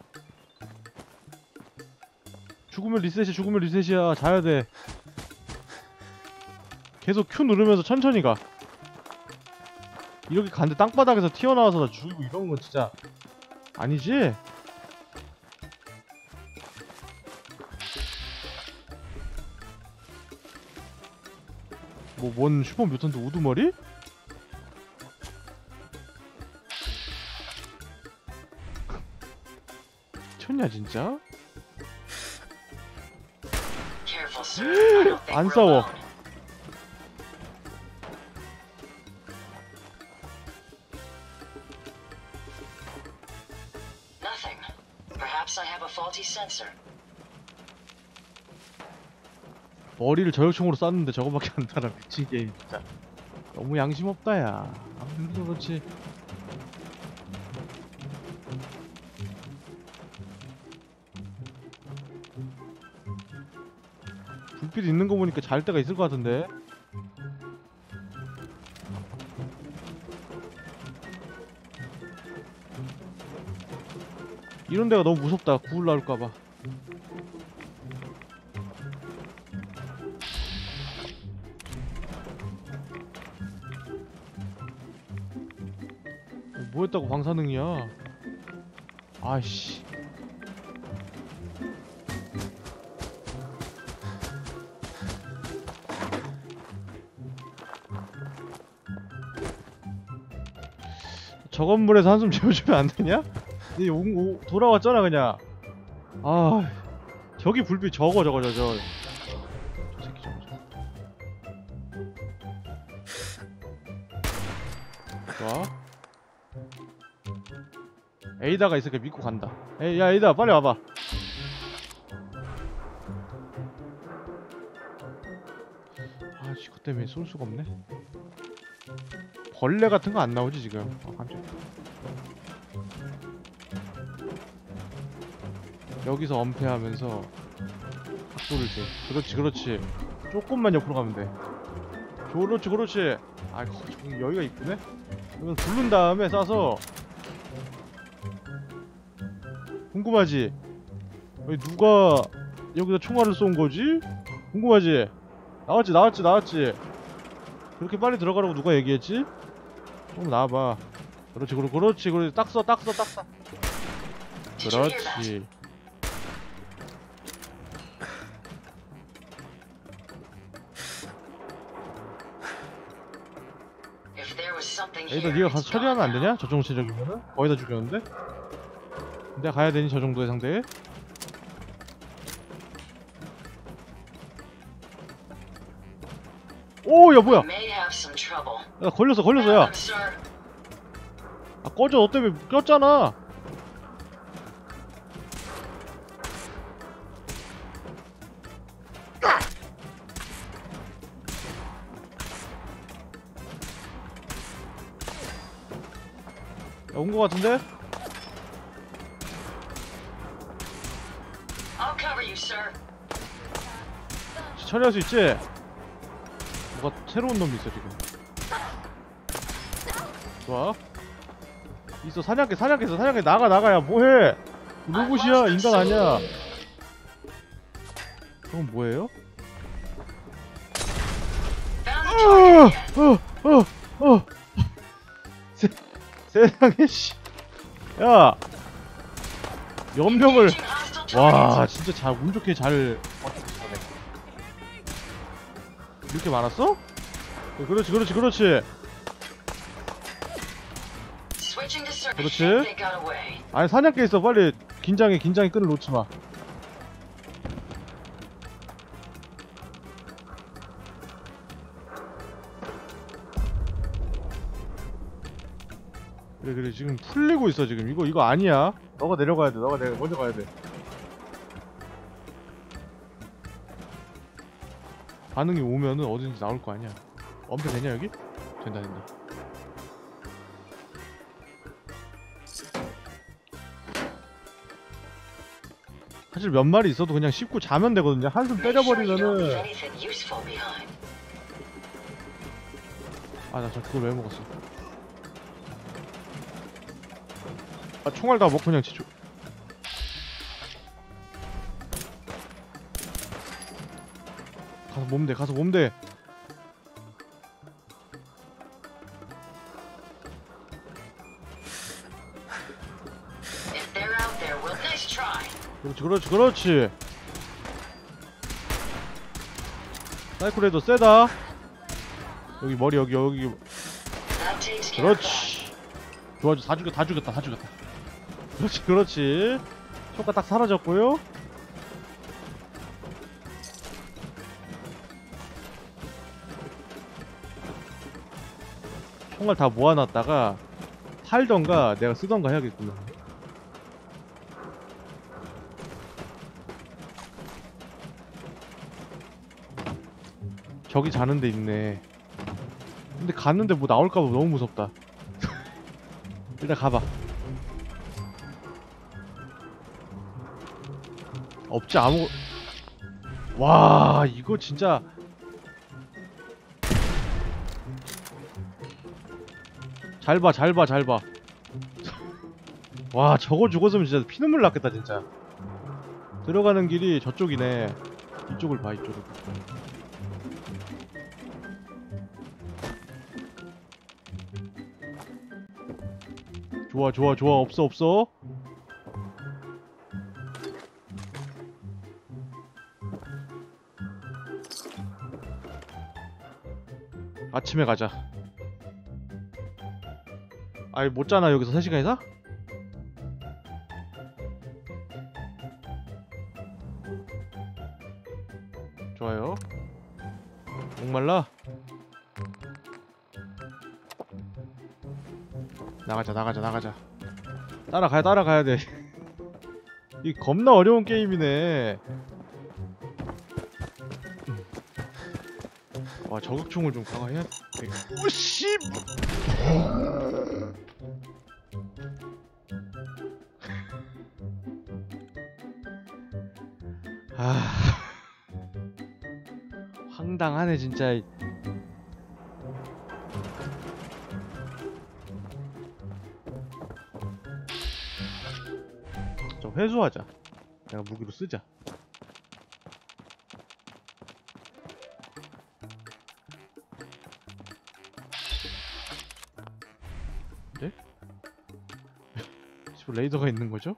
죽으면 리셋이야, 죽으면 리셋이야. 자야 돼. 계속 Q 누르면서 천천히 가. 이렇게 간데 땅바닥에서 튀어나와서 나 죽이고 이런 건 진짜 아니지? 뭐, 뭔 슈퍼 뮤턴트 우두머리? 미쳤냐 진짜? Careful, sir. I don't think 안 we're 싸워. alone. Nothing. Perhaps I have a faulty sensor. 머리를 저격총으로 쐈는데 저거밖에 안 달아. 미친 게임 진짜. 너무 양심 없다 야. 아무튼 그렇지. 불빛 있는 거 보니까 잘 때가 있을 것 같은데. 이런 데가 너무 무섭다. 구울 나올까봐. 뭐 했다고 방사능이야. 아이씨. 저 건물에서 한숨 재워주면 안 되냐? 이 돌아왔잖아 그냥. 아, 저기 불빛 저 새끼 저거. 좋아. 에이다가 있으니까 믿고 간다. 에이, 야 에이다 빨리 와봐. 아, 지구 때문에 쏠 수가 없네. 벌레 같은 거 안 나오지 지금. 깜짝이야. 여기서 엄폐하면서 각도를 재. 그렇지. 조금만 옆으로 가면 돼. 그렇지. 아, 저기 여기가 이쁘네. 그러면 부른 다음에 쏴서. 궁금하지? 아니, 누가 여기다 총알을 쏜 거지? 궁금하지? 나왔지. 그렇게 빨리 들어가라고 누가 얘기했지? 좀 나와봐. 그렇지. 딱 써. 그렇지. 에이다 니가 가서 처리하면 안 되냐? 저 정도 체적이면은? 거의 다 죽였는데? 내가 가야 되니 저 정도의 상대에? 오, 야 뭐야? 야 걸렸어 야. 아 꺼져. 너 때문에 꼈잖아. 야, 온 거 같은데? 처리할 수 있지? 뭐가 새로운 놈이 있어 지금. 좋아. 있어. 사냥개 나가야 뭐해? 로봇이야 인간 아니야. 그건 뭐예요? 세상에 씨. 야, 연병을. 와, 진짜 운 좋게 잘 버텼네. 이렇게 많았어? 그렇지. 그렇지. 아니 사냥개 있어. 빨리 긴장의 끈을 놓지 마. 그래 지금 풀리고 있어 지금. 이거 아니야. 너가 내려가야 돼. 너가 먼저 가야 돼. 반응이 오면은 어딘지 나올 거 아니야. 엄폐 되냐 여기? 된다. 사실 몇 마리 있어도 그냥 씹고 자면 되거든요. 한숨 때려버리면은. 아, 나 그걸 왜 먹었어? 아, 총알 다 먹고 그냥 지쳐. 가서 몸대, 가서 몸대. If they're out there, well, nice try. 그렇지, 그렇지, 그렇지. 사이클레이더 세다. 여기 머리, 여기. That takes care of that. 그렇지. 좋아, 다 죽였다, 다 죽였다, 다 죽였다. 그렇지, 그렇지. 효과 딱 사라졌고요. 총알 다 모아놨다가 팔던가 내가 쓰던가 해야겠구나. 저기 자는 데 있네. 근데 갔는데 뭐 나올까봐 너무 무섭다. 일단 가봐. 없지 아무. 와 이거 진짜. 잘 봐, 잘 봐, 잘 봐. 와 저거 죽었으면 진짜 피눈물 났겠다 진짜. 들어가는 길이 저쪽이네. 이쪽을 봐, 이쪽을. 좋아, 좋아, 좋아. 없어, 없어. 아침에 가자. 아이 못 자나 여기서 3시간이나? 좋아요. 목말라? 나가자, 나가자, 나가자. 따라가야 돼. 이 겁나 어려운 게임이네. 와 저격총을 좀 강화해야 돼. 오씨. 아 황당하네 진짜. 좀 회수하자. 내가 무기로 쓰자. 네? 지금 레이더가 있는 거죠?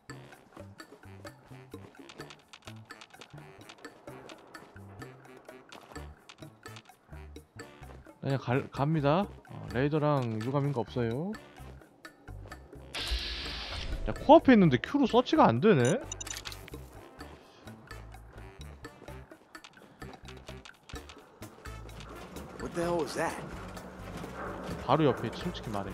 그냥 갑니다. 레이더랑 유감인 거 없어요. 야 코앞에 있는데 Q로 서치가 안 되네? What the hell was that? 바로 옆에 있지, 솔직히 말해.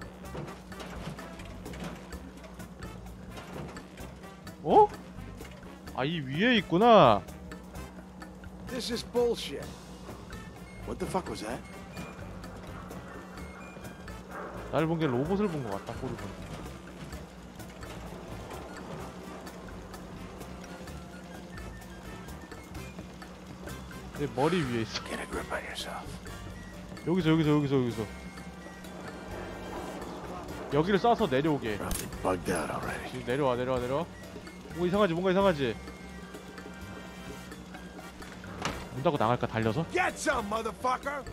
어? 아, 이 위에 있구나. This is bullshit. What the fuck was that? 날 본 게 로봇을 본 것 같다, 꼬리 보니까. 내 머리 위에 있어. Get a grip on yourself. 여기서. 여기를 쏴서 내려오게. Probably bugged out already. 지금 내려와. 뭔가 이상하지. 문 닫고 나갈까, 달려서? Get some, motherfucker!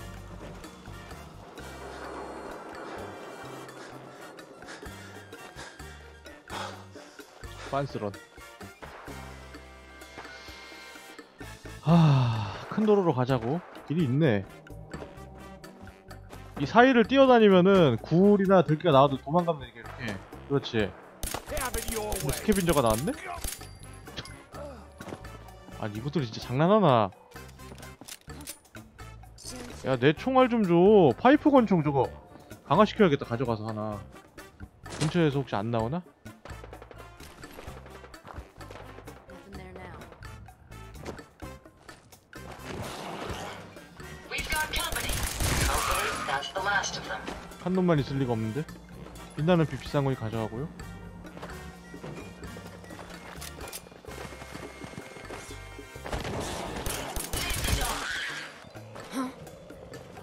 빤스런. 큰 도로로 가자고. 길이 있네. 이 사이를 뛰어다니면은 굴이나 들기가 나와도 도망가면 이게 이렇게. 그렇지. Have it your 뭐 way. 스캐빈저가 나왔네? 아니 이것들이 진짜 장난하나. 야 내 총알 좀 줘. 파이프 권총 저거 강화시켜야겠다. 가져가서 하나. 근처에서 혹시 안 나오나? Nothing there now. We've got company. Hopefully, that's the last of them. 한 놈만 있을 리가 없는데. 빛나는 빛 비싼 거니 가져가고요.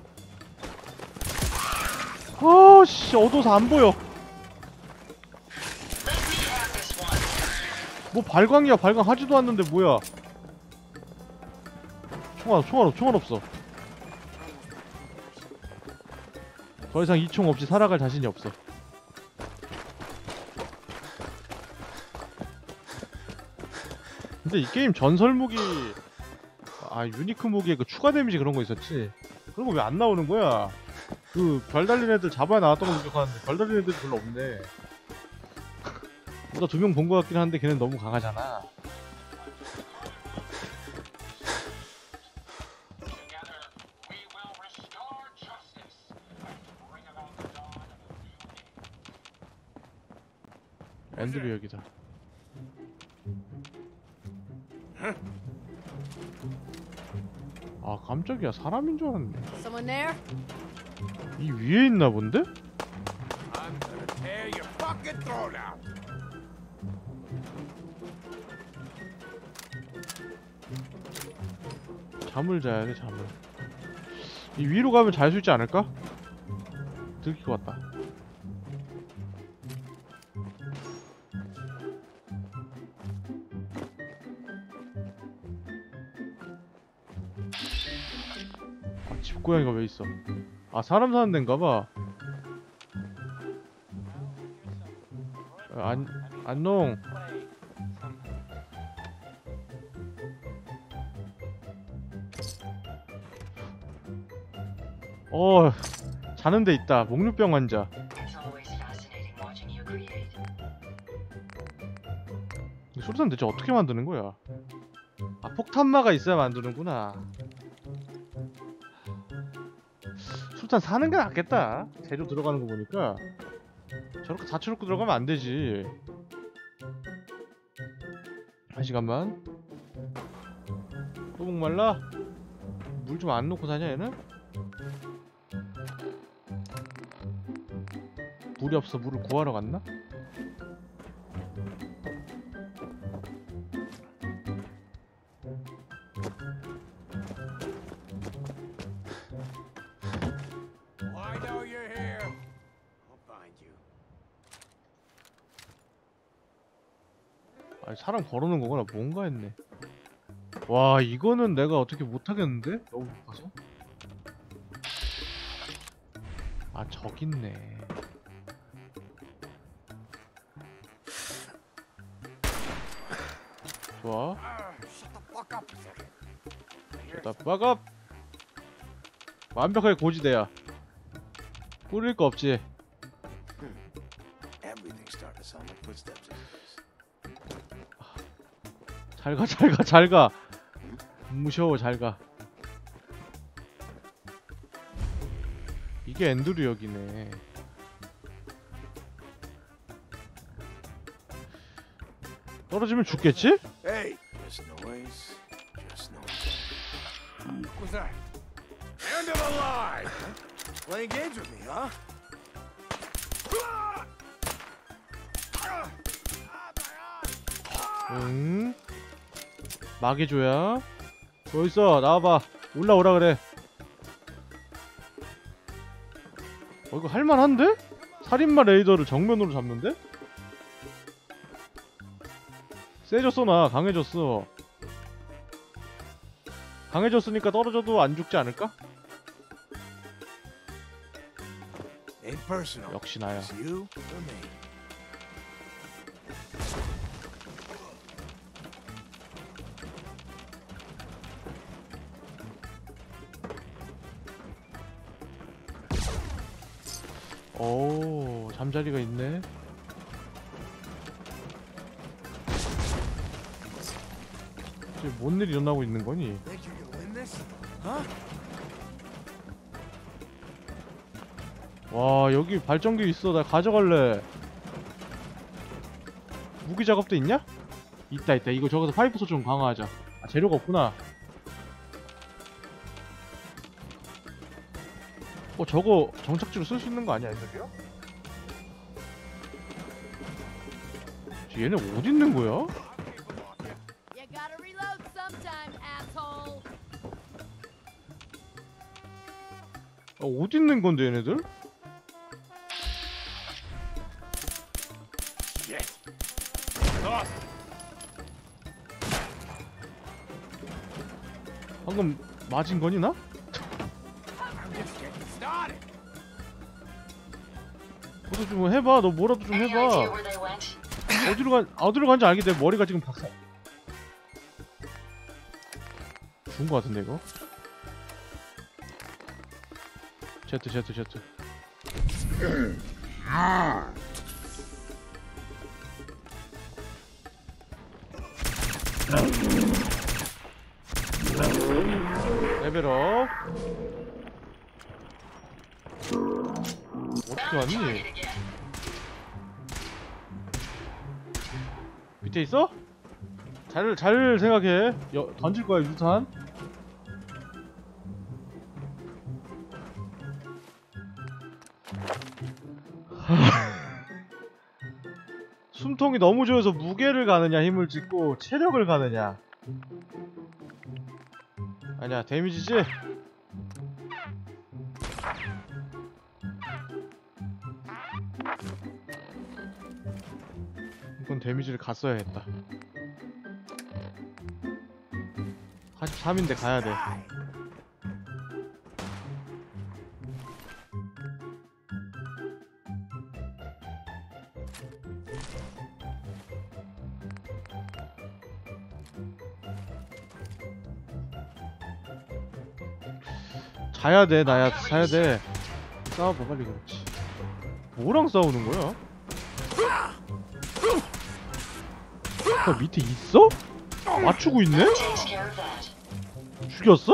씨 어두워서 안 보여. 뭐 발광이야. 발광 하지도 않는데 뭐야. 총알 없어. 더 이상 이 총 없이 살아갈 자신이 없어. 근데 이 게임 전설 무기, 유니크 무기에 그 추가 데미지 그런 거 있었지. 그런 거 왜 안 나오는 거야? 그 별 달린 애들 잡아야 나왔던 거 기억하는데 별 달린 애들이 별로 없네. 누가 2명 본 거 같긴 한데 걔는 너무 강하잖아. 앤드류 여기다. 아 깜짝이야. 사람인 줄 알았네. Someone there? 이 위에 있나 본데? I'm gonna tear your fucking throat out. 잠을 자야 돼. 잠을. 이 위로 가면 잘 수 있지 않을까? 들킬 것 같다. 집고양이가 왜 있어? 아 사람 사는 데인가봐. 안녕. 자는 데 있다. 목류병 환자. It's always fascinating watching you create. 수류탄 대체 어떻게 만드는 거야? 아 폭탄마가 있어야 만드는구나. 수류탄 사는 게 낫겠다. 재료 들어가는 거 보니까 저렇게 다쳐놓고 들어가면 안 되지. 한 시간만. 또 목말라? 물 좀 안 놓고 사냐 얘는? 물이 없어. 물을 구하러 갔나? I know you're here. I'll find you. 아니 사람 걸어놓은 거구나. 뭔가 했네. 와 이거는 내가 어떻게 못하겠는데? 너무 높아서? 아 저기 있네. 좋아. 자, 빠갑. 완벽하게 고지대야. 꾸릴 거 없지. Everything started to sound like footsteps at first. 잘 가, 잘 가, 잘 가. 무서워, 잘 가. 이게 엔드류 역이네. 떨어지면 죽겠지? Hey, just noise. Just noise. What was that? End of the line! Playing games with me, huh? 응. 막해줘야. 어딨어? 나와봐. 올라오라 그래. 이거 할만한데? 살인마 레이더를 정면으로 잡는데? 세졌어. 나 강해졌어. 강해졌으니까 떨어져도 안 죽지 않을까? Ain't personal. 역시 나야. It's you or me. 오, 잠자리가 있네. 지금 뭔 일이 일어나고 있는 거니? Think you can win this? Huh? 와, 여기 발전기 있어. 나 가져갈래. 무기 작업대 있냐? 있다. 이거 저기서 파이프 소총 강화하자. 아, 재료가 없구나. 저거 정착지로 쓸 수 있는 거 아니야, 저기요? 얘네 어디 있는 거야? You gotta reload sometime, asshole. 어디 있는 건데, 얘네들? 방금 맞은 거니 나? 너도 좀 해봐. 너 뭐라도 좀 Any idea 해봐. where they went? 어디로 간지 알게 돼. 머리가 지금 박살. 죽은 거 같은데 이거. 제트. 레벨업. 어떻게 왔니? Target again. 밑에 있어? 잘 생각해. 던질 거야 유탄. 숨통이 너무 좋아서 무게를 가느냐 힘을 찍고 체력을 가느냐. 아니야 데미지지? 이건 데미지를 갔어야겠다. 43인데 가야돼. 자야돼 나야 자야돼. 싸워봐 빨리. 그렇지. 뭐랑 싸우는 거야? 밑에 있어? 맞추고 있네? Takes care of that. 죽였어?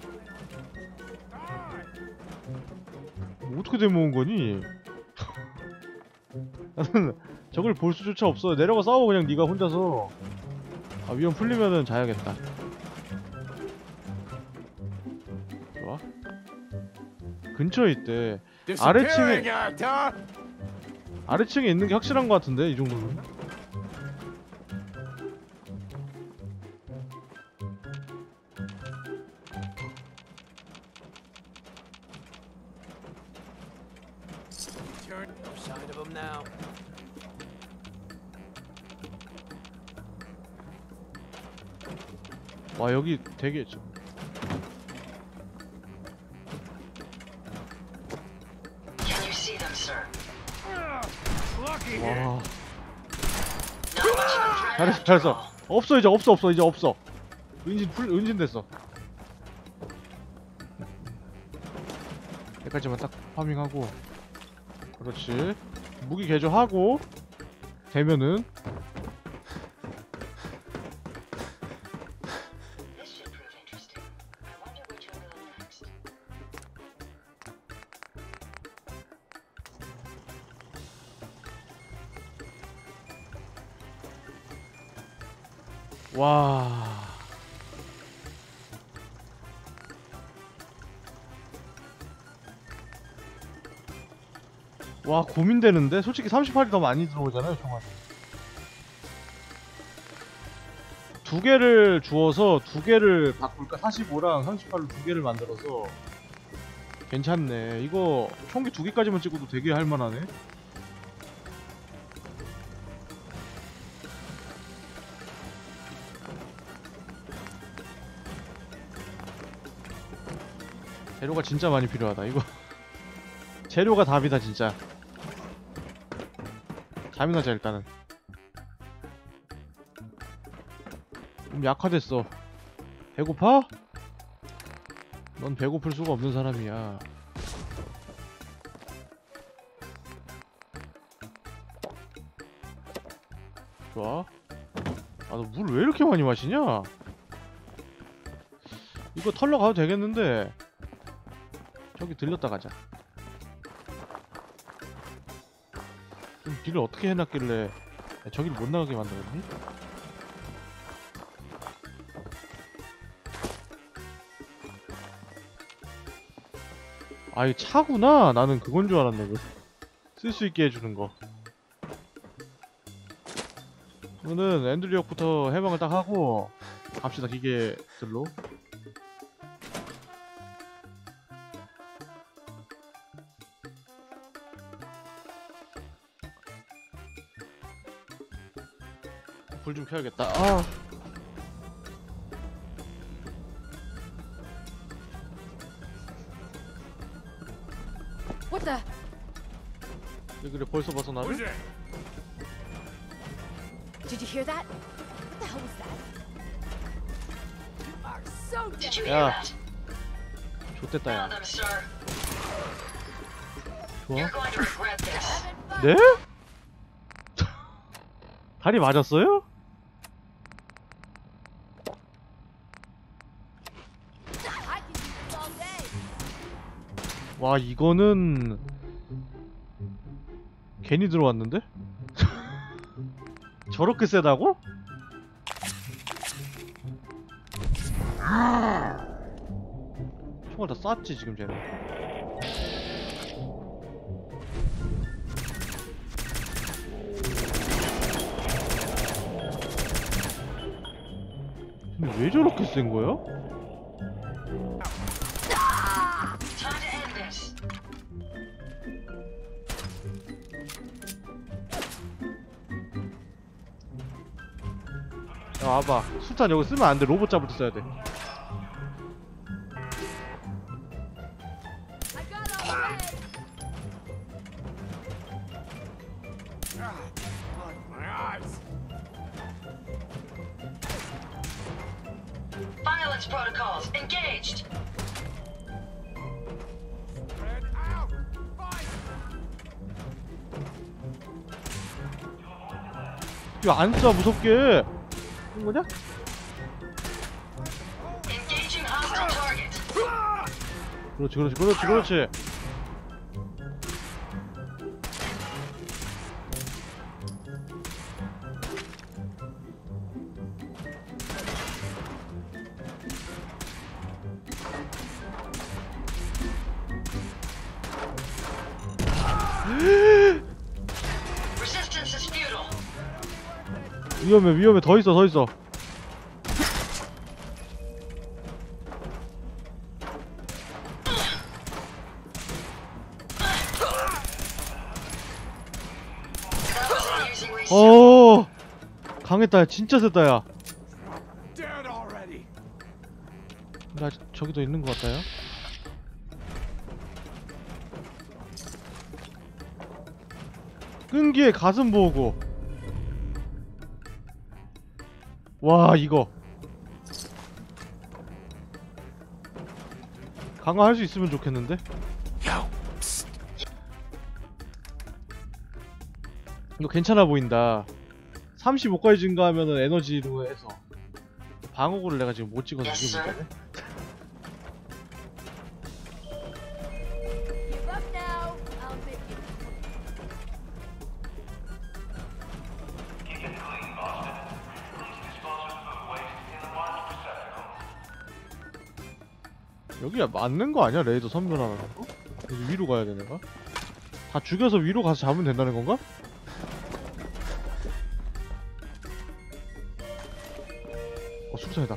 어떻게 된 모은 거니? 나는 저걸 볼 수조차 없어. 내려가 싸워 그냥 네가 혼자서. 아 위험 풀리면은 자야겠다. 좋아. 근처에 있대. Disappearing act, huh? 아래층에 있는 게 확실한 것 같은데 이 정도면. Side of him now. 와 여기 되게 Can you see them, sir? 와 Not much of a threat after 잘했어. all. 없어 이제 없어 이제 없어. 은신 됐어. 여기까지만 딱 파밍하고. 그렇지. 무기 개조하고 되면은 This should prove interesting. I wonder which will go next. 와. 와 고민되는데 솔직히 38이 더 많이 들어오잖아요 총알이. 두 개를 주어서 두 개를 바꿀까? 45랑 38로 두 개를 만들어서 괜찮네. 이거 총기 두 개까지만 찍어도 되게 할만하네. 재료가 진짜 많이 필요하다 이거. 재료가 답이다 진짜. 잠이나 자 일단은. 좀 약화됐어. 배고파? 넌 배고플 수가 없는 사람이야. 좋아. 아 너 물 왜 이렇게 많이 마시냐? 이거 털러 가도 되겠는데. 저기 들렸다 가자. 좀 길을 어떻게 해놨길래 저기를 못 나가게 만들었니? 아, 이 차구나. 나는 그건 줄 알았네. 쓸 수 있게 해주는 거. 그러면은 앤드류역부터 해방을 딱 하고 갑시다. 기계들로. 불 좀 켜야겠다. 아. What the? 그래 벌써 벗어나네? Who's it? Did you hear that? What the hell was that? You are so Did dead. you hear Yeah. that? 좋댔다 야. Found them, sir. 좋아? You're going to regret this. 네? 다리 맞았어요? I can do this all day. 와 이거는 괜히 들어왔는데? 저렇게 세다고? 총알 다 쐈지 지금 쟤는. 근데 왜 저렇게 센 거야? Time to end this. 야 와봐 술탄 여기 쓰면 안돼. 로봇 잡을 때 써야 돼. I got all red. My eyes. Violence protocols engaged. Spread out. Fire. 이거 안 쏴 무섭게. 이거 뭐냐? Engaging hostile target. 그렇지 그렇지 그렇지 그렇지. Resistance is futile. 위험해 위험해. 더 있어 더 있어. That wasn't using research. 어 강했다 야. 진짜 셌다 야. Dead already. 나 저기도 있는 것 같아요. 끈기에 가슴 보호구. 와 이거 강화할 수 있으면 좋겠는데. 이거 괜찮아 보인다. 35까지 증가하면은 에너지로 해서 방어구를 내가 지금 못 찍어서 Yes, 이게 sir. 문제네. Give up now. I'll make it. 여기야 맞는 거 아니야? 레이더 선별하는 거? 여기 위로 가야 되는 거? 다 죽여서 위로 가서 잡으면 된다는 건가? 수류탄이다.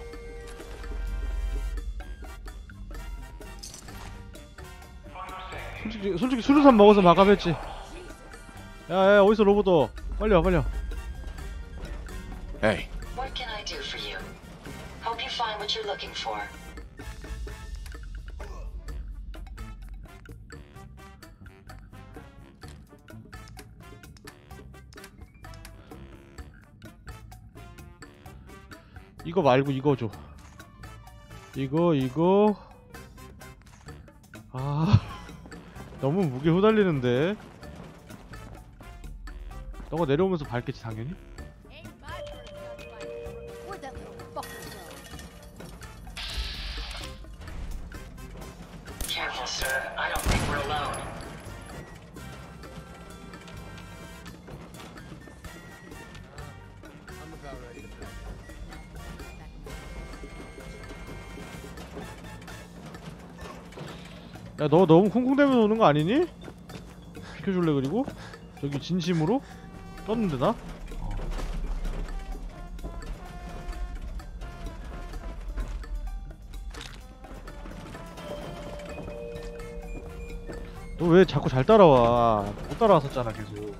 솔직히 수류탄 먹어서 마감했지. 야야 어디서 로봇 빨리 와 빨리 와. Hey. What can I do for you? Hope you find what you're looking for. 이거 말고 이거 줘. 이거 아 너무 무게 후달리는데. 너가 내려오면서 밟겠지 당연히. Ain't my first gunfight. Where'd that little fucker go? Careful, sir. I don't think we're alone. I'm about ready to pack. 야 너 너무 쿵쿵대면서 오는 거 아니니? 비켜줄래 그리고? 저기 진심으로? 떴는데 나? 너 왜 자꾸 잘 따라와? 못 따라왔었잖아 계속.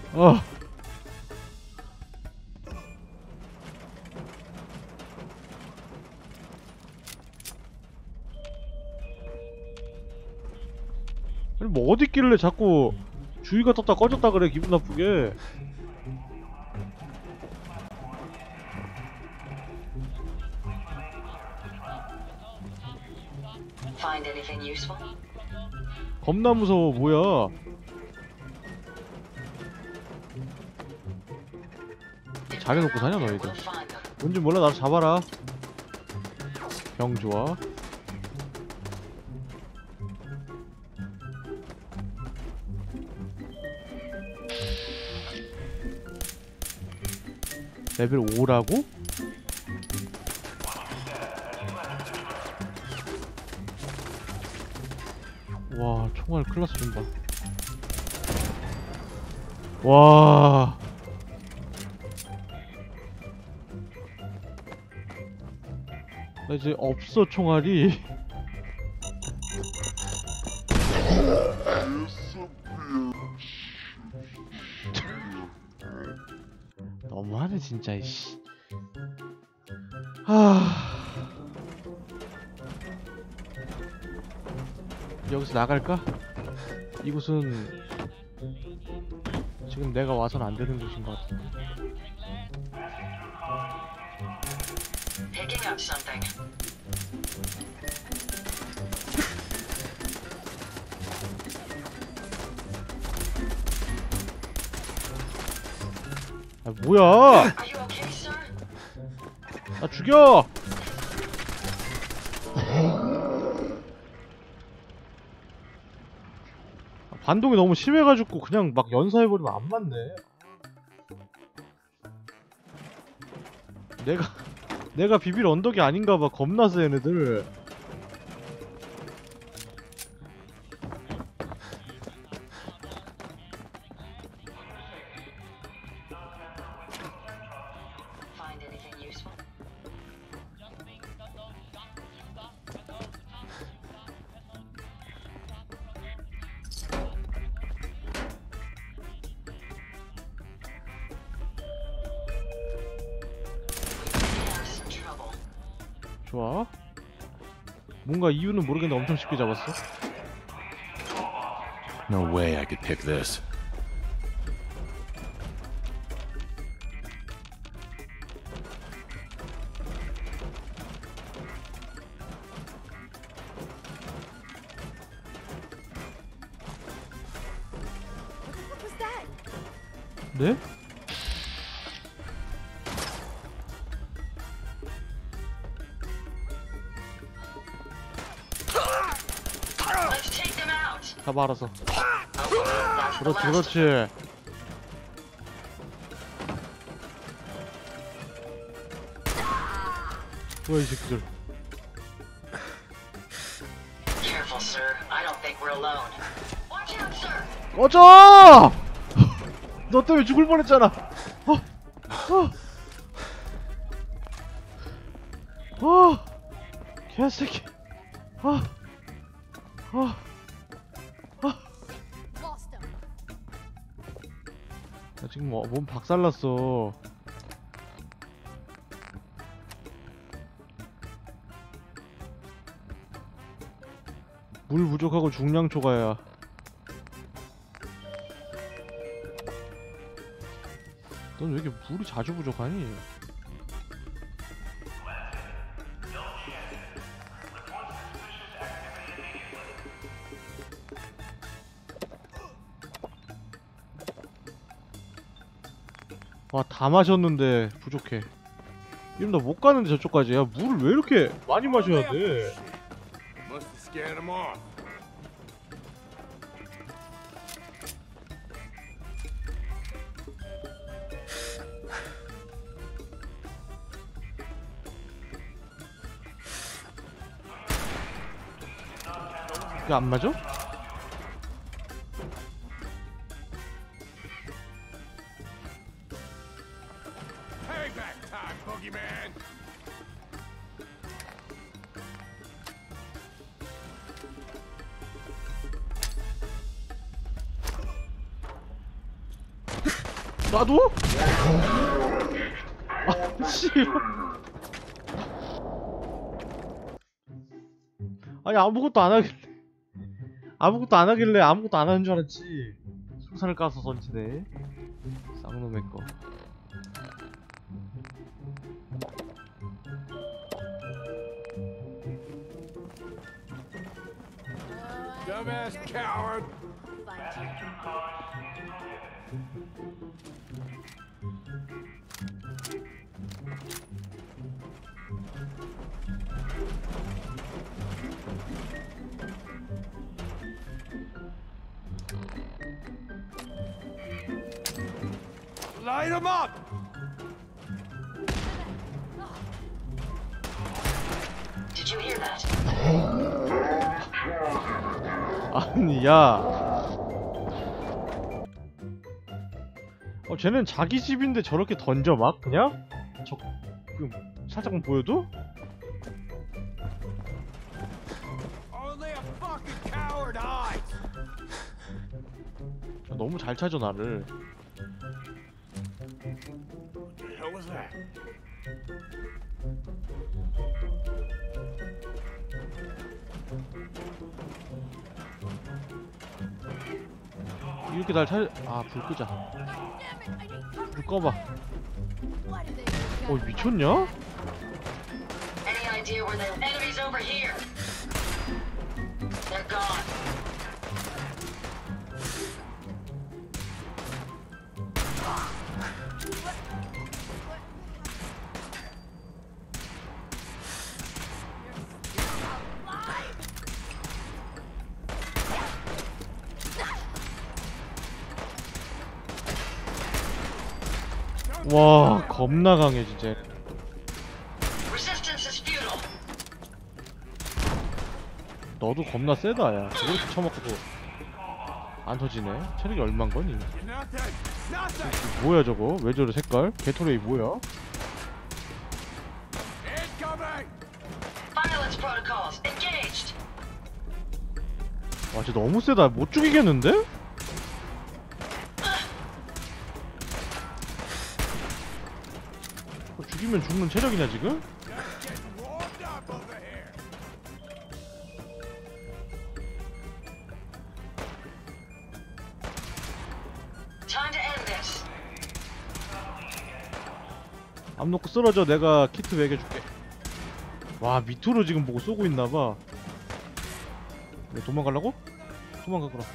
아니 뭐 어디 있길래 자꾸 주위가 떴다 꺼졌다 그래 기분 나쁘게. Find anything useful? 겁나 무서워. 뭐야. 잘해놓고 사냐 너희들. We'll find them. 뭔지 몰라. 나를 잡아라. 병 좋아. 레벨 5라고? 와, 총알 클라스 좀 봐. 와. 나 이제 없어 총알이. 너무하네 진짜 이씨. 여기서 나갈까? 이곳은 지금 내가 와선 안 되는 곳인 것 같은데. Picking up something. 아 뭐야? Are you okay, sir? 나 죽여! 반동이 너무 심해가지고 그냥 막 연사해버리면 안 맞네. 내가 비빌 언덕이 아닌가봐. 겁나서 얘네들. Find anything useful? Have some trouble. 좋아. 뭔가 이유는 모르겠는데 엄청 쉽게 잡았어. No way I could pick this. What was that? 네? Let's take them out. 잡아 알아서. Okay, that's the 그렇지 last. 그렇지. 뭐야 이 새끼들. Careful, sir. I don't think we're alone. Watch out, sir. 꺼져! 너 때문에 죽을 뻔했잖아. 개새끼. Lost him. 나 지금 몸 박살났어. 물 부족하고 중량 초과야. 넌 왜 이렇게 물이 자주 부족하니? 와, 다 마셨는데 부족해. 이러면 나 못 가는데 저쪽까지. 야, 물을 왜 이렇게 많이 마셔야 돼? Must have scared them off. 이게 안 맞아? Payback time, boogeyman. 나도? 아, 씨발. 아니, 아무것도 안 하길래. 아무것도 안 하길래 아무것도 안 하는 줄 알았지. 수산을 까서 던지네. 쌍놈의 거. Dumbass coward. Light him up! Did you hear that? 아니, 야. 쟤는 자기 집인데 저렇게 던져 막 그냥? 살짝만 보여도? Only a fucking coward hides. 너무 잘 찾아 나를. What the hell was that? 이렇게 날 찾... 아, 불 끄자. 불 꺼봐. 미쳤냐? Any idea where the enemies over here? They're gone. 와, 겁나 강해 진짜. Resistance is futile. 너도 겁나 세다, 야. 저렇게 쳐먹고도 안 터지네. 체력이 얼만 거니? Nothing. Nothing. 뭐야 저거? 왜 저래 색깔? 게토레이 뭐야? Incoming. Violence protocols engaged. 와, 쟤 너무 세다. 못 죽이겠는데? 죽이면 죽는 체력이냐 지금? Just getting warmed up over here. Time to end this. 암 놓고 쓰러져. 내가 키트 매겨줄게. 와, 밑으로 지금 보고 쏘고 있나봐. 왜 도망가려고? 도망가 그럼.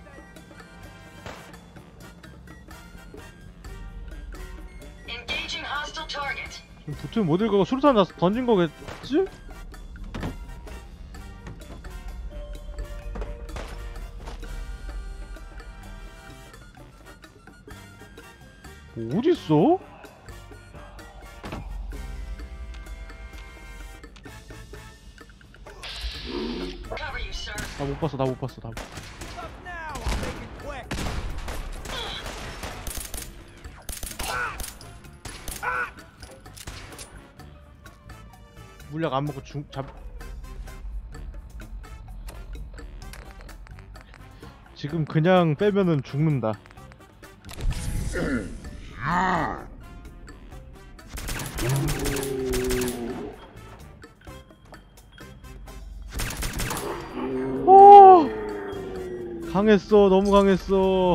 Engaging hostile target. 지금 붙으면 못 읽어가 수류탄 던진 거겠지? 뭐 어딨어? Cover you, sir. 나 못 봤어, 나 못 봤어, 나. Up now. I'll make it quick. 물약 안 먹고 지금 그냥 빼면은 죽는다. 오! 강했어, 너무 강했어.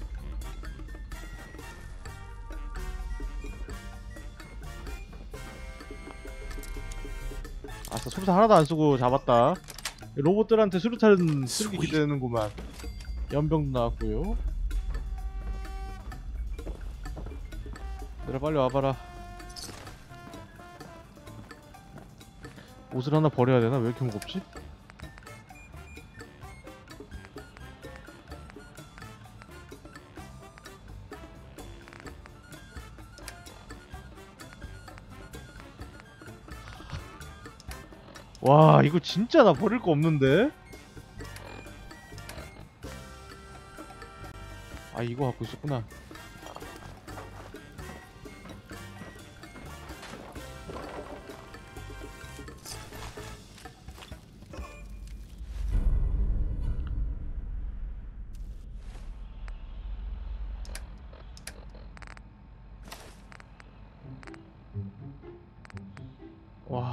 아싸, 수류탄 하나도 안 쓰고 잡았다. 로봇들한테 수류탄 쓰기 기대되는구만. 연병도 나왔고요. 얘들아 빨리 와봐라. 옷을 하나 버려야 되나? 왜 이렇게 무겁지? 와, 이거 진짜 나 버릴 거 없는데? 아, 이거 갖고 있었구나.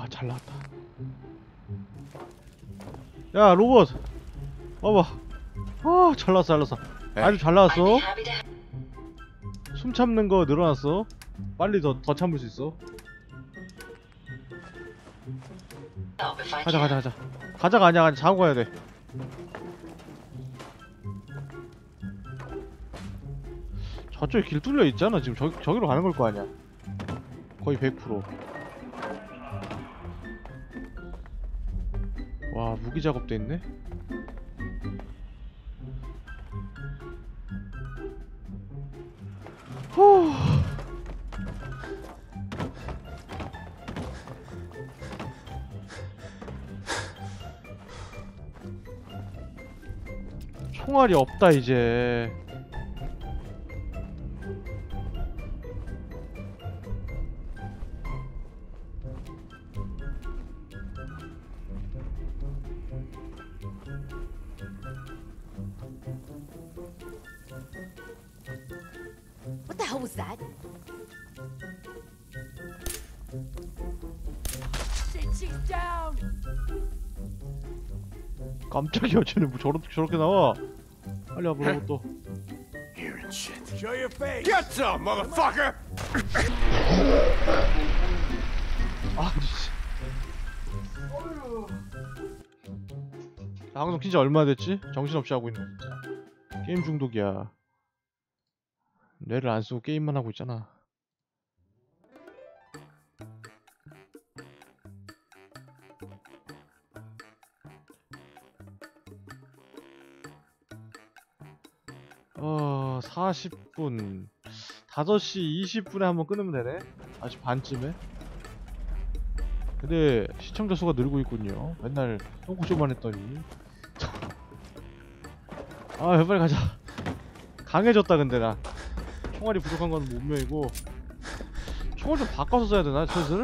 잘 나왔다. 야 로봇 와봐. 잘 나왔어 잘 나왔어. 아주 잘 나왔어. I'd be happy to 숨 참는 거 늘어났어. 빨리 더 참을 수 있어. help if I 가자 can. 가자 가자. 가자가 아니야 자고 가야 돼. 저쪽에 길 뚫려 있잖아. 지금 저기로 가는 걸 거 아니야. 거의 100%. 와 무기 작업돼 있네. 후. 총알이 없다 이제. What the hell was that? Shit, she's down! 깜짝이야 쟤는 뭐 저렇게 나와. 빨리 와보라 또. Here and shit. Show your face. Get some, motherfucker! 아 진짜. 방송 킨지 얼마나 됐지? 정신없이 하고 있는 거 진짜. 게임 중독이야. 뇌를 안 쓰고 게임만 하고 있잖아. 어... 40분 5시 20분에 한번 끊으면 되네? 아직 반쯤에? 근데 시청자 수가 늘고 있군요. 맨날 똥꼬쇼만 했더니 아 빨리 가자. 강해졌다 근데 나 총알이 부족한 건 운명이고. 총알 좀 바꿔서 써야 되나 슬슬?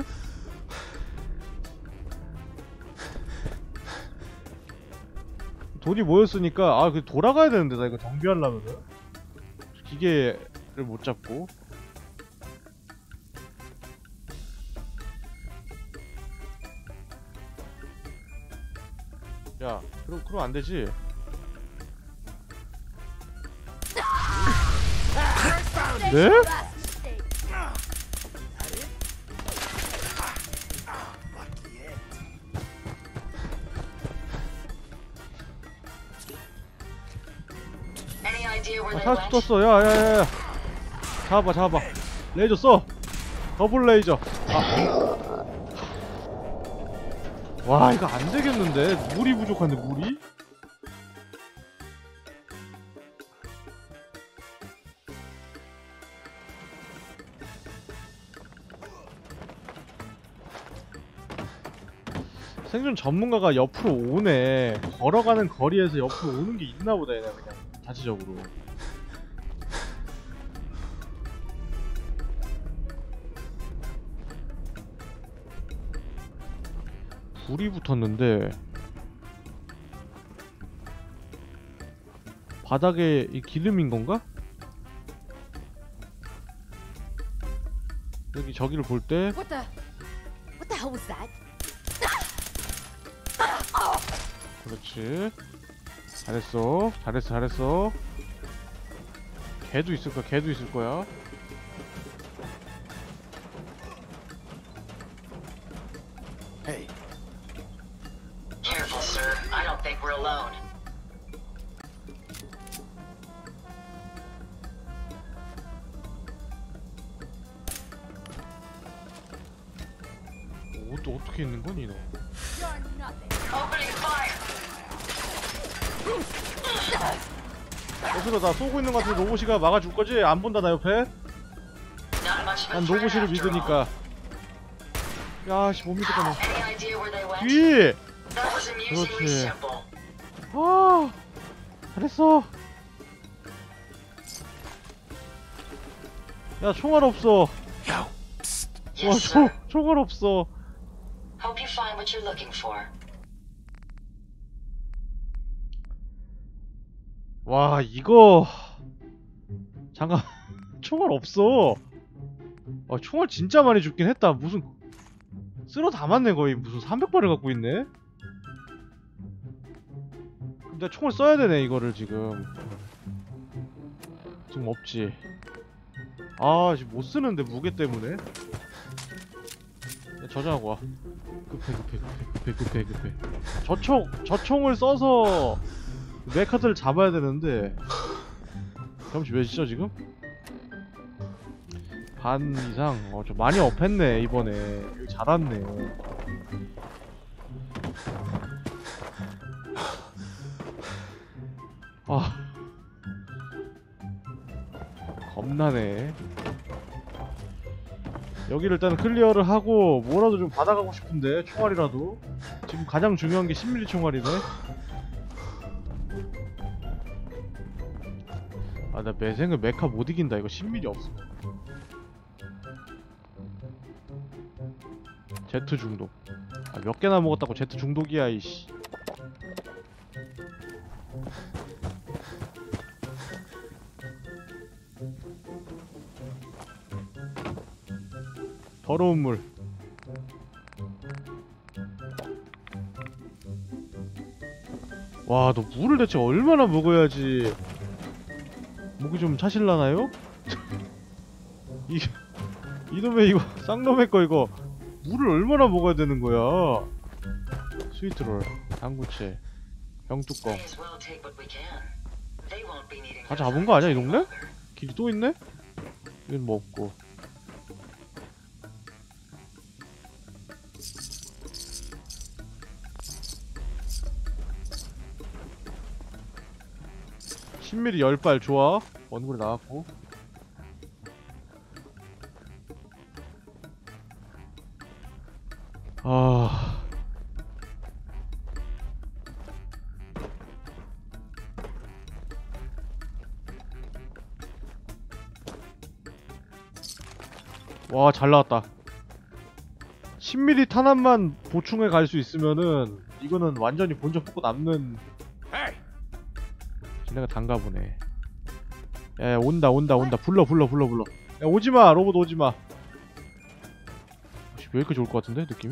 돈이 모였으니까 아 그 돌아가야 되는데 나 이거 정비하려면은 기계를 못 잡고. 야 그럼 안 되지. 네? Any idea where 아, they 사수 went? 떴어. 야야야야. 잡아봐. 레이저 써. 더블 레이저. 아. 와 이거 안 되겠는데. 물이 부족한데 물이? 생존 전문가가 옆으로 오네. 걸어가는 거리에서 옆으로 오는 게 있나 보다 얘네 그냥 자체적으로. 불이 붙었는데 바닥에 이 기름인 건가? 여기 저기를 볼 때 What the hell was that? 그렇지. 잘했어. 개도 있을 거야. Hey, Careful, sir. I don't think we're alone. 또 어떻게 있는 거니 너? You're nothing. Opening fire. 스스로 나 쏘고 있는 것 같은데 로봇이가 막아줄 거지? 안 본다 나 옆에? Not much of a 난 threat 로봇이를 after all. 믿으니까. 야씨 못 믿겠다 Any idea where they went? 뒤! That was amusingly 그렇지. simple. 아 잘했어. 야 총알 없어. yo, psst. 와 Yes, sir. 총알 없어. Hope you find what you're looking for. 와 이거 잠깐 총알 없어. 총알 진짜 많이 죽긴 했다. 무슨 쓸어 담았네. 거의 무슨 300발을 갖고 있네. 근데 총을 써야 되네 이거를 지금 없지. 아 지금 못 쓰는데 무게 때문에. 야, 저장하고 와. 급해. 저 총을 써서 메카들을 잡아야 되는데 잠시 몇이죠 지금? 반 이상. 좀 많이 업했네 이번에. 잘 왔네. 아 겁나네. 여기를 일단 클리어를 하고 뭐라도 좀 받아가고 싶은데. 총알이라도. 지금 가장 중요한 게 10mm 총알이네. 아 나 매생은 메카 못 이긴다 이거. 10mm 없어. Z 중독. 아 몇 개나 먹었다고 Z 중독이야 이씨. 더러운 물. 와, 너 물을 대체 얼마나 먹어야지 목이 좀 차실라나요? 이놈의 이거 쌍놈의 거 이거 물을 얼마나 먹어야 되는 거야? 스위트롤, 당구채, 병뚜껑. 다 잡은 거 아니야 이 동네? 길이 또 있네? 이건 뭐 없고. (10mm) 10발 좋아. 원굴에 나왔고. 아... 와, 잘 나왔다. 10mm 탄환만 보충해 갈 수 있으면은 이거는 완전히 본전 뽑고 남는. 내가 단가보네. 야, 온다. 불러. 야, 오지마. 로봇 오지마. 왜 이렇게 좋을 것 같은데 느낌이?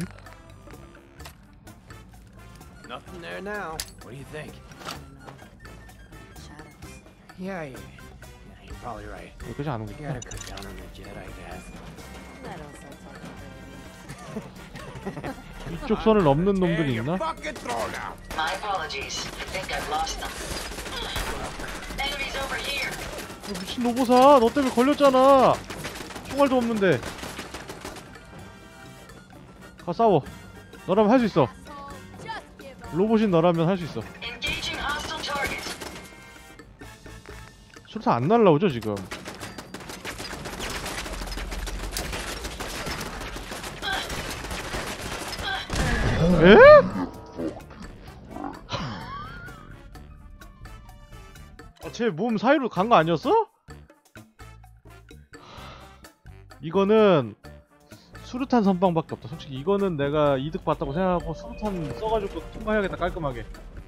Nothing there now. What do you think? Yeah, you're probably right. 여기까지 안 오겠다. Gotta cut down on the jet, I guess. 이쪽 선을 넘는 놈들이 있나? Fucking throw now. My apologies. I think I've lost them. Enemies over here. 미친 로봇아, 너 때문에 걸렸잖아. 총알도 없는데. 가 싸워. 너라면 할 수 있어. 로봇인 너라면 할 수 있어. Engaging hostile target. 수류탄 안 날라오죠 지금? 에? 제 몸 사이로 간 거 아니었어? 이거는 수류탄 선빵밖에 없다. 솔직히 이거는 내가 이득 봤다고 생각하고 수류탄 써가지고 통과해야겠다 깔끔하게.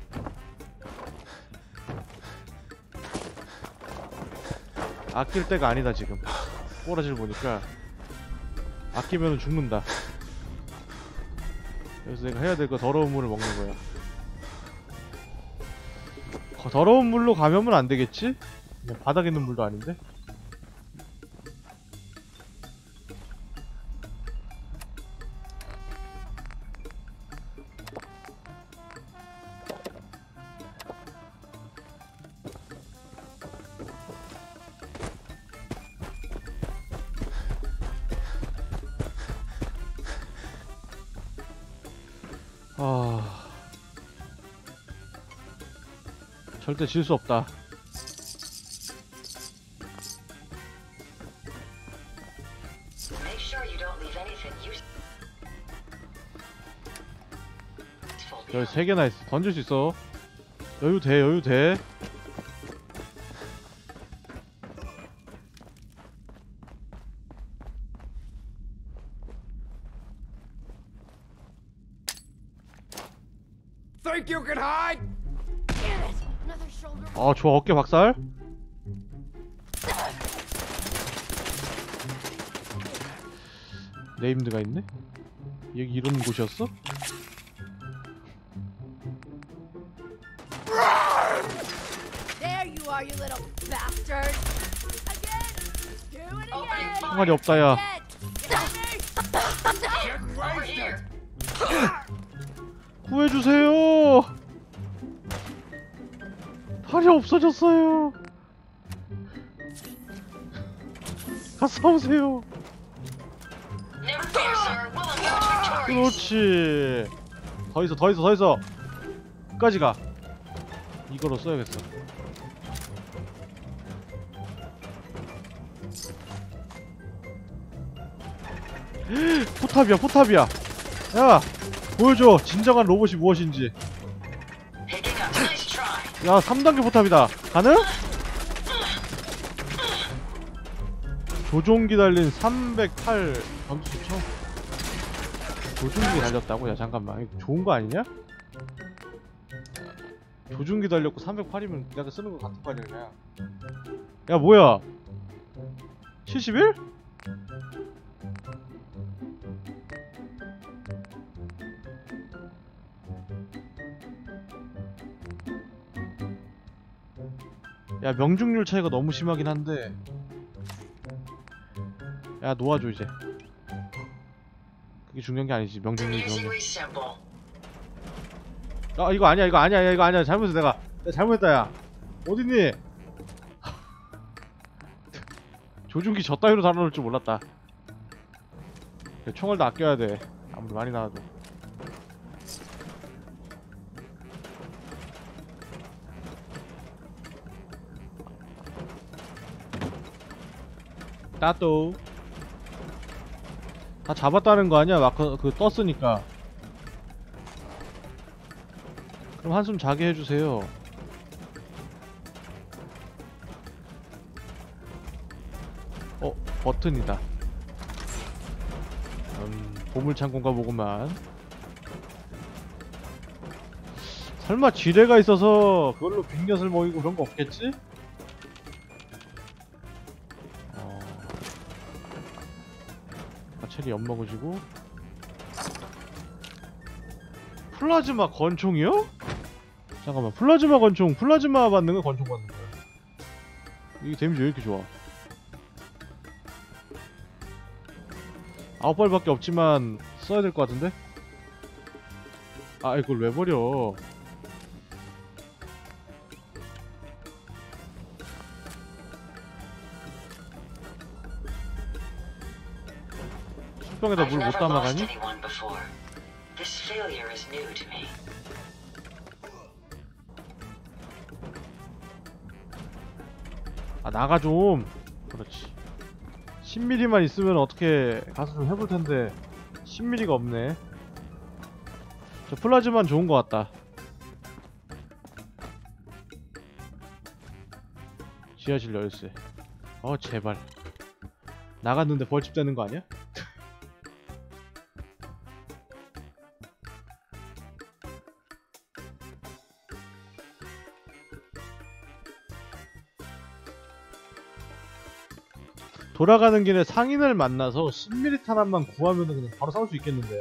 아낄 때가 아니다 지금. 꼬라지를 보니까 아끼면은 죽는다. 그래서 내가 해야 될 거 더러운 물을 먹는 거야. 더러운 물로 감염은 안 되겠지? 그냥 바닥에 있는 물도 아닌데? 절대 질 수 없다. 여기 3개나 있어. 던질 수 있어. 여유 돼. Think you can hide? 아 좋아. 어깨 박살. 네임드가 있네. 여기 이런 곳이었어? There you are, you little bastard. Again. Do it again. 총알이 없다 야. Over here. 구해주세요. 팔이 없어졌어요. 가서 싸우세요. Never fear, sir. We'll emerge victorious. 그렇지. 더 있어. 끝까지 가. 이거로 써야겠어. 포탑이야. 야, 보여줘. 진정한 로봇이 무엇인지. Picking up. Nice try. 야, 3단계 포탑이다. 가능? 조종기 달린 308 전투수청? 조종기 달렸다고? 야, 잠깐만. 이거 좋은 거 아니냐? 조종기 달렸고 308이면 내가 쓰는 거 같은 거 아니야, 그냥. 야, 뭐야? 71? 야, 명중률 차이가 너무 심하긴 한데. 야, 놓아줘 이제. 그게 중요한 게 아니지. 명중률이 중요한 게. Amazingly simple. 아, 이거 아니야. 잘못했어. 내가 잘못했다. 야, 어딨니? 조준기 저 따위로 다뤄놓을 줄 몰랐다. 총알도 아껴야 돼. 아무리 많이 나와도. 따또 다 잡았다는 거 아니야? 마크 그 떴으니까. 그럼 한숨 자게 해주세요. 버튼이다. 보물창고인가 보구만. 설마 지뢰가 있어서 그걸로 빅엿을 먹이고 그런 거 없겠지? 체리 엿먹으시고. 플라즈마 권총이요? 잠깐만, 플라즈마 권총, 플라즈마 받는 거 권총 받는 거야. 이게 데미지 왜 이렇게 좋아? 9발밖에 없지만 써야 될 것 같은데? 아, 이걸 왜 버려? 술병에다 I've 물 못 never lost 담아가니? anyone before. This failure is new to me. 아, 나가 좀. 그렇지. 10mm만 있으면 어떻게 가서 좀 해볼 텐데 10mm가 없네. 저 플라즈만 좋은 것 같다. 지하실 열쇠. 제발. 나갔는데 벌집 되는 거 아니야? 돌아가는 길에 상인을 만나서 10mm 탄환만 구하면은 그냥 바로 싸울 수 있겠는데.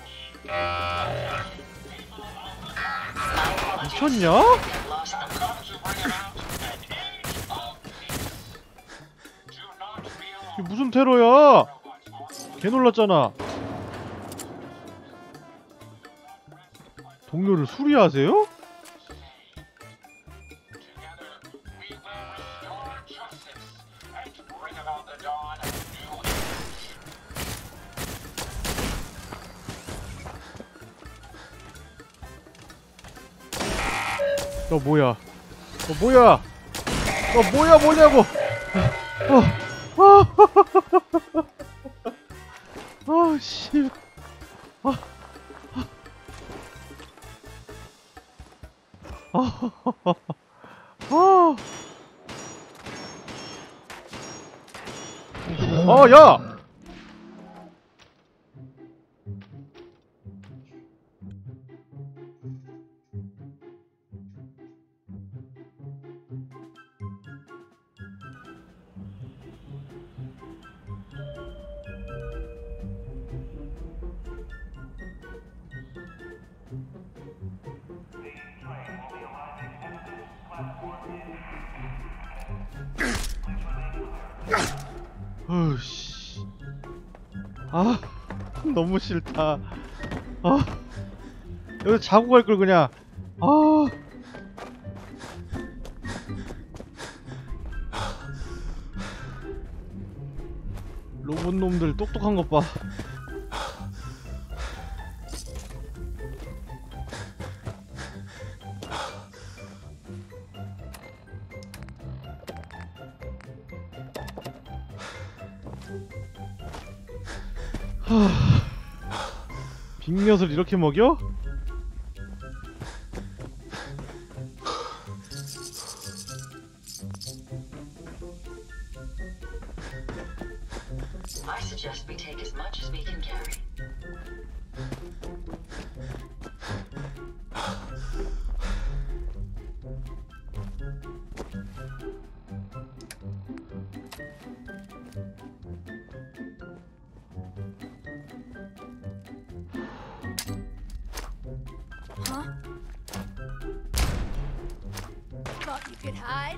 미쳤냐? 이게 무슨 테러야? 개 놀랐잖아. 동료를 수리하세요? 너 뭐야? 뭐냐고? 씨. 야! 어우씨. 아, 너무 싫다. 아, 여기서 자고 갈 걸 그냥. 아. 로봇 놈들 똑똑한 것 봐. 빅엿을 이렇게 먹여? I suggest we take as much as we can carry. Huh? Thought you could hide?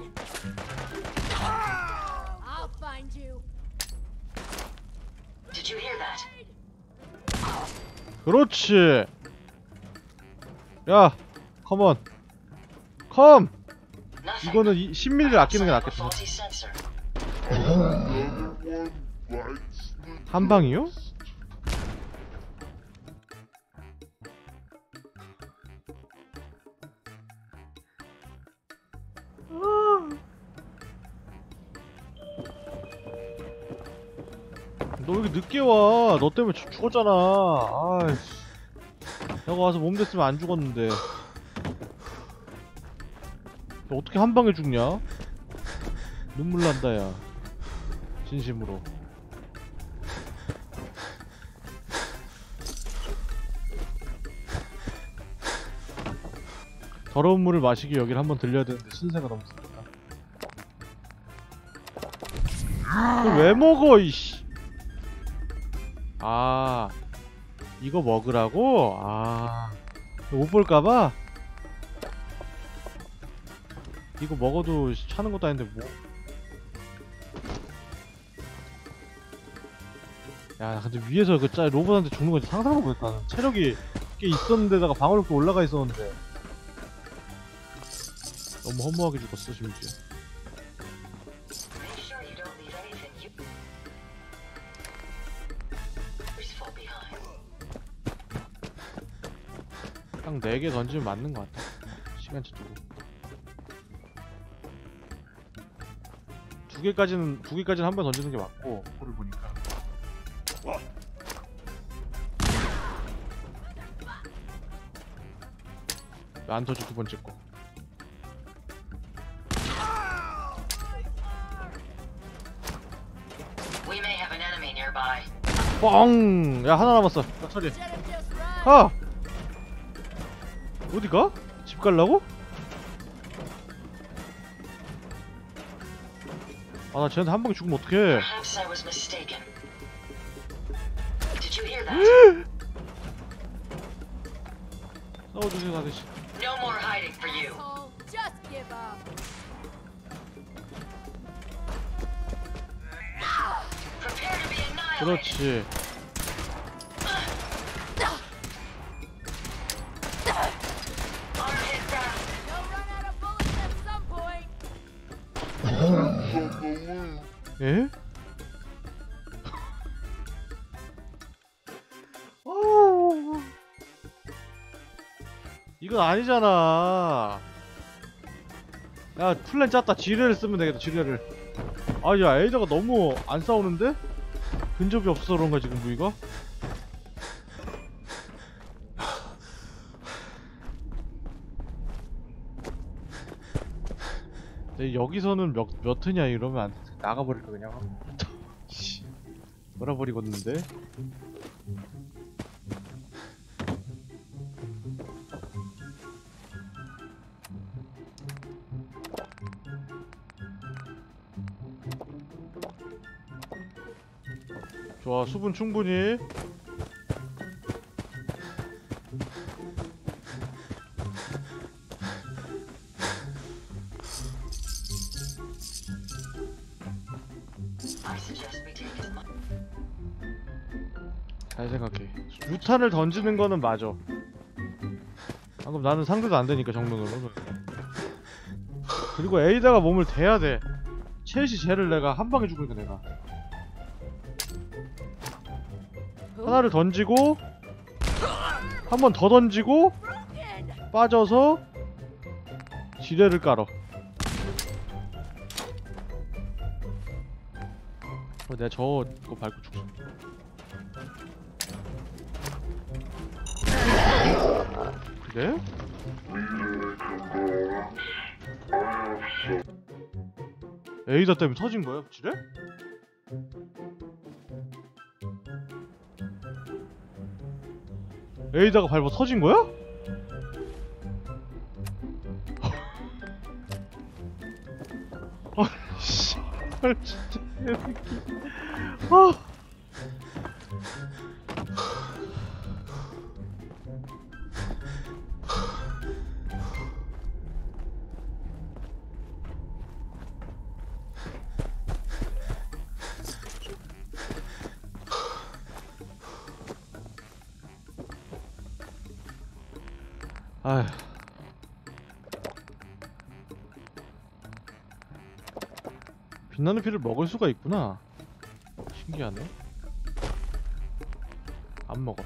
I'll find you. Did you hear that? 그렇지. 야, 컴온. 컴. Nothing. 이거는 10mm를 아끼는 게 Outside of a 낫겠다. faulty sensor. 한 방이요? 너 왜 이렇게 늦게 와? 너 때문에 죽었잖아. 아이씨. 내가 와서 몸 됐으면 안 죽었는데. 너 어떻게 한 방에 죽냐? 눈물 난다, 야. 진심으로. 더러운 물을 마시기 여길 한번 들려야 되는데 신세가 너무 습니다. 그걸 왜 먹어, 이씨. 아, 이거 먹으라고? 아, 못 볼까봐? 이거 먹어도 차는 것도 아닌데 뭐. 야, 근데 위에서 그 로봇한테 죽는 거 상상도 못했다. 체력이 꽤 있었는데다가 방어력도 올라가 있었는데 너무 허무하게 죽었어 심지어. Make sure you don't leave anything useful behind. 딱 4개 던지면 맞는 것 같아. 시간치 두고. 2개까지는 한 번 던지는 게 맞고, 코를 보니까. 왜 안 터져, 2번째 거. We may have an enemy nearby. 뻥! 야, 하나 남았어. 딱 처리. Should have just run. 가! 어디 가? 집 갈라고? 아, 나 쟤한테 한 방에 죽으면 어떡해. Perhaps I was mistaken. Did you hear that? 싸워주세요, 아저씨. No more hiding for you. Asshole, just give up. Prepare to be annihilated. 그렇지. Arm hit ground. You'll run out of bullets at some point. 예? 이건 아니잖아. 야, 플랜 짰다. 지뢰를 쓰면 되겠다. 지뢰를. 아, 야, 에이저가 너무 안 싸우는데? 근접이 없어서 그런가 지금 무기가? 네, 여기서는 몇 트냐 이러면 안 돼. 나가버릴까 그냥. 씨, 돌아버리겠는데. 좋아, 수분 충분히. I suggest we take 잘 생각해. 유탄을 던지는 거는 맞아. 방금 나는 상대도 안 되니까 정면으로. 그리고 에이다가 몸을 대야 돼. 첼시 쟤를 내가 한 방에 죽으니까 내가 하나를 던지고 한 번 더 던지고 빠져서 지뢰를 깔어. 내가 저거 밟고 죽어. 그래? 에이다 때문에 터진 거야, 지뢰? 에이다가 밟아 터진 거야? 아, 씨. 진짜. 아. 아휴. 빛나는 피를 먹을 수가 있구나. 신기하네. 안 먹어.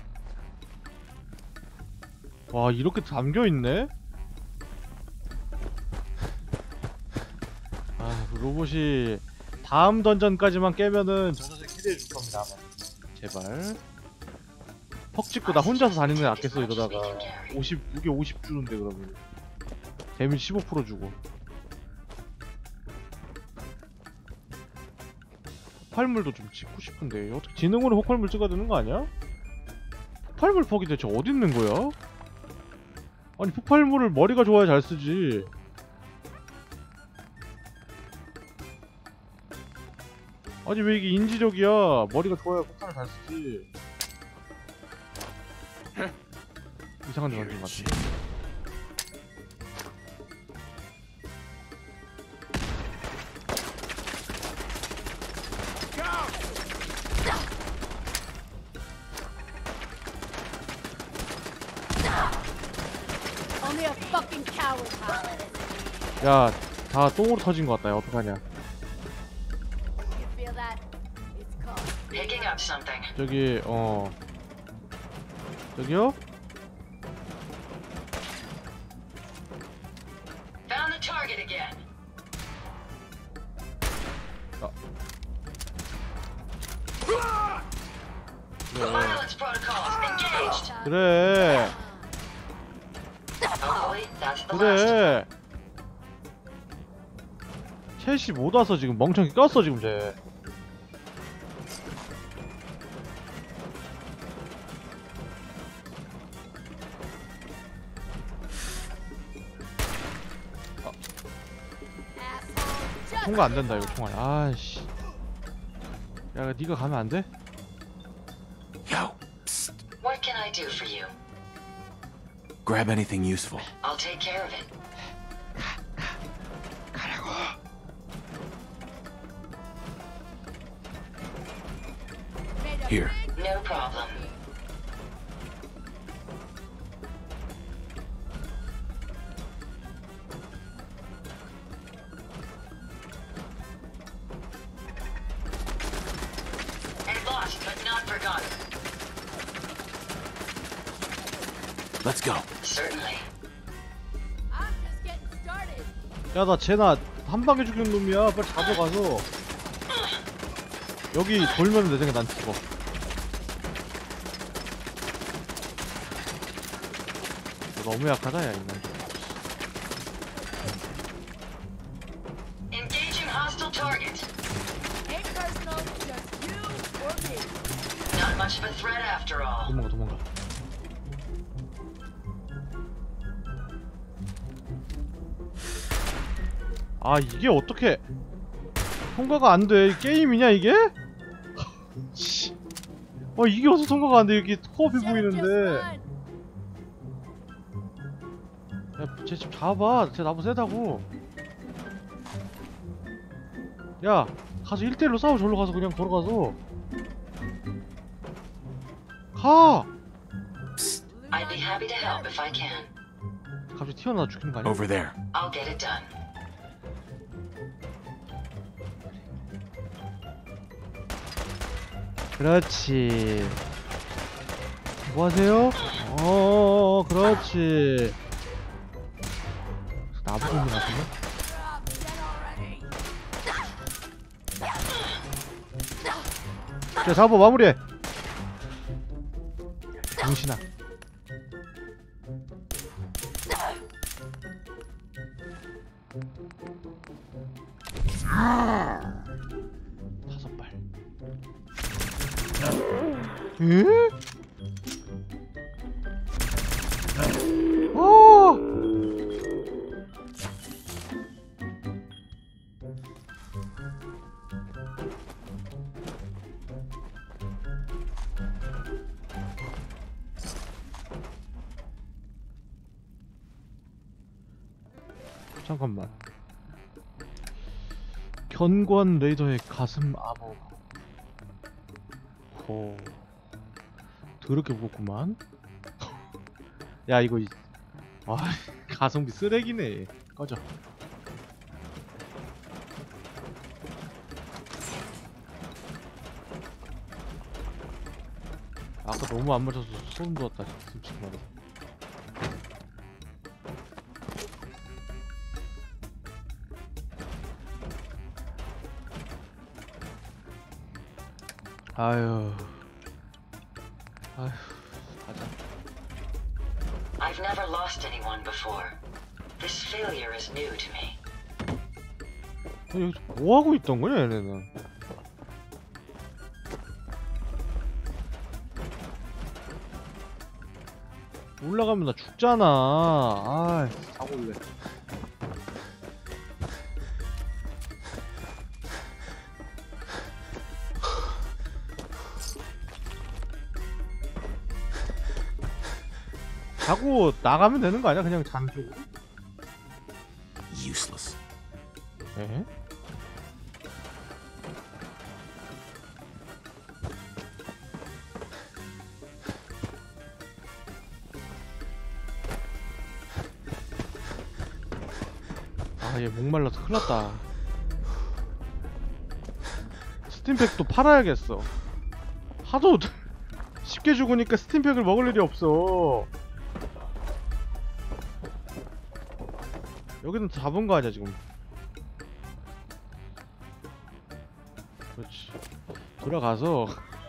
와, 이렇게 담겨있네? 아, 로봇이 다음 던전까지만 깨면은 저 자식 캐리해줄 겁니다, 아마. 제발. 퍽 찍고 나 혼자서 다니는 애 아꼈어, 이러다가. 50, 무게 50 주는데, 그러면. 데미지 15% 주고. 폭발물도 좀 찍고 싶은데 어떻게 지능으로 폭발물 찍어야 되는 거 아니야? 폭발물 퍽이 대체 어디 있는 거야? 아니 폭발물을 머리가 좋아야 잘 쓰지. 아니 왜 이게 인지력이야? 머리가 좋아야 폭탄을 잘 쓰지. 이상한 데 던진 것 같은데. Only a fucking coward, Hollis. 야, 다 똥으로 터진 것 같다. 야, 어떡하냐. You feel that? It's called. Picking up something. 저기, 저기요? Found the target again. Violence protocols engaged. 그래. Hopefully, that's the last. 그래. 첼시 못 와서 지금 멍청이 꼈어 지금 쟤. 통과 안 된다 이거 총알. 아씨. 야, 네가 가면 안 돼? Yo, psst. What can I do for you? Grab anything useful. I'll take care of it. Here. No problem. And lost, but not forgotten. Let's go. Certainly. I'm just getting started. 야, 나 쟤나 한 방에 죽이는 놈이야. 빨리 잡아가서 여기 돌면은 내 생각에 난 죽어. 너 너무 약하다 야 이놈. Engaging hostile target. Ain't personal, just you or me. Not much of a threat after all. 도망가 도망가. 아 이게 어떻게 통과가 안 돼? 게임이냐 이게? 씨. 이게 어디서 통과가 안 돼? 여기 코앞이 보이는데. 야, 쟤 좀 잡아. 쟤 나보다 세다고. 야, 가서 1대1로 싸워. 절로 가서 그냥 걸어가서. 가! I'd be happy to help if I can. 갑자기 튀어나와 죽는 거 아니야? Over there. I'll get it done. 그렇지. 뭐 하세요? 그렇지. 나보고 있는 것 같은데? 자, 잡아, 마무리해! 정신아. 다섯 발. 에? 잠깐만. 견고한 레이더의 가슴 암호. 호. 더럽게 무겁구만. 야 이거 가성비 쓰레기네. 꺼져. 아까 너무 안 맞아서 소름 돋았다 솔직히 말해서. 아휴, 가자. I've never lost anyone before. This failure is new to me. 여기서 뭐 하고 있던 거냐 얘네는? 올라가면 나 죽잖아. 아, 자고 올래. 자고 나가면 되는 거 아니야? 그냥 자는 쪽으로? Useless. 에? 아, 얘 목말라서 큰일 났다. 스팀팩도 팔아야겠어. 하도 쉽게 죽으니까 스팀팩을 먹을 일이 없어. 여기는 잡은 거 아니야 지금. 그렇지. 돌아가서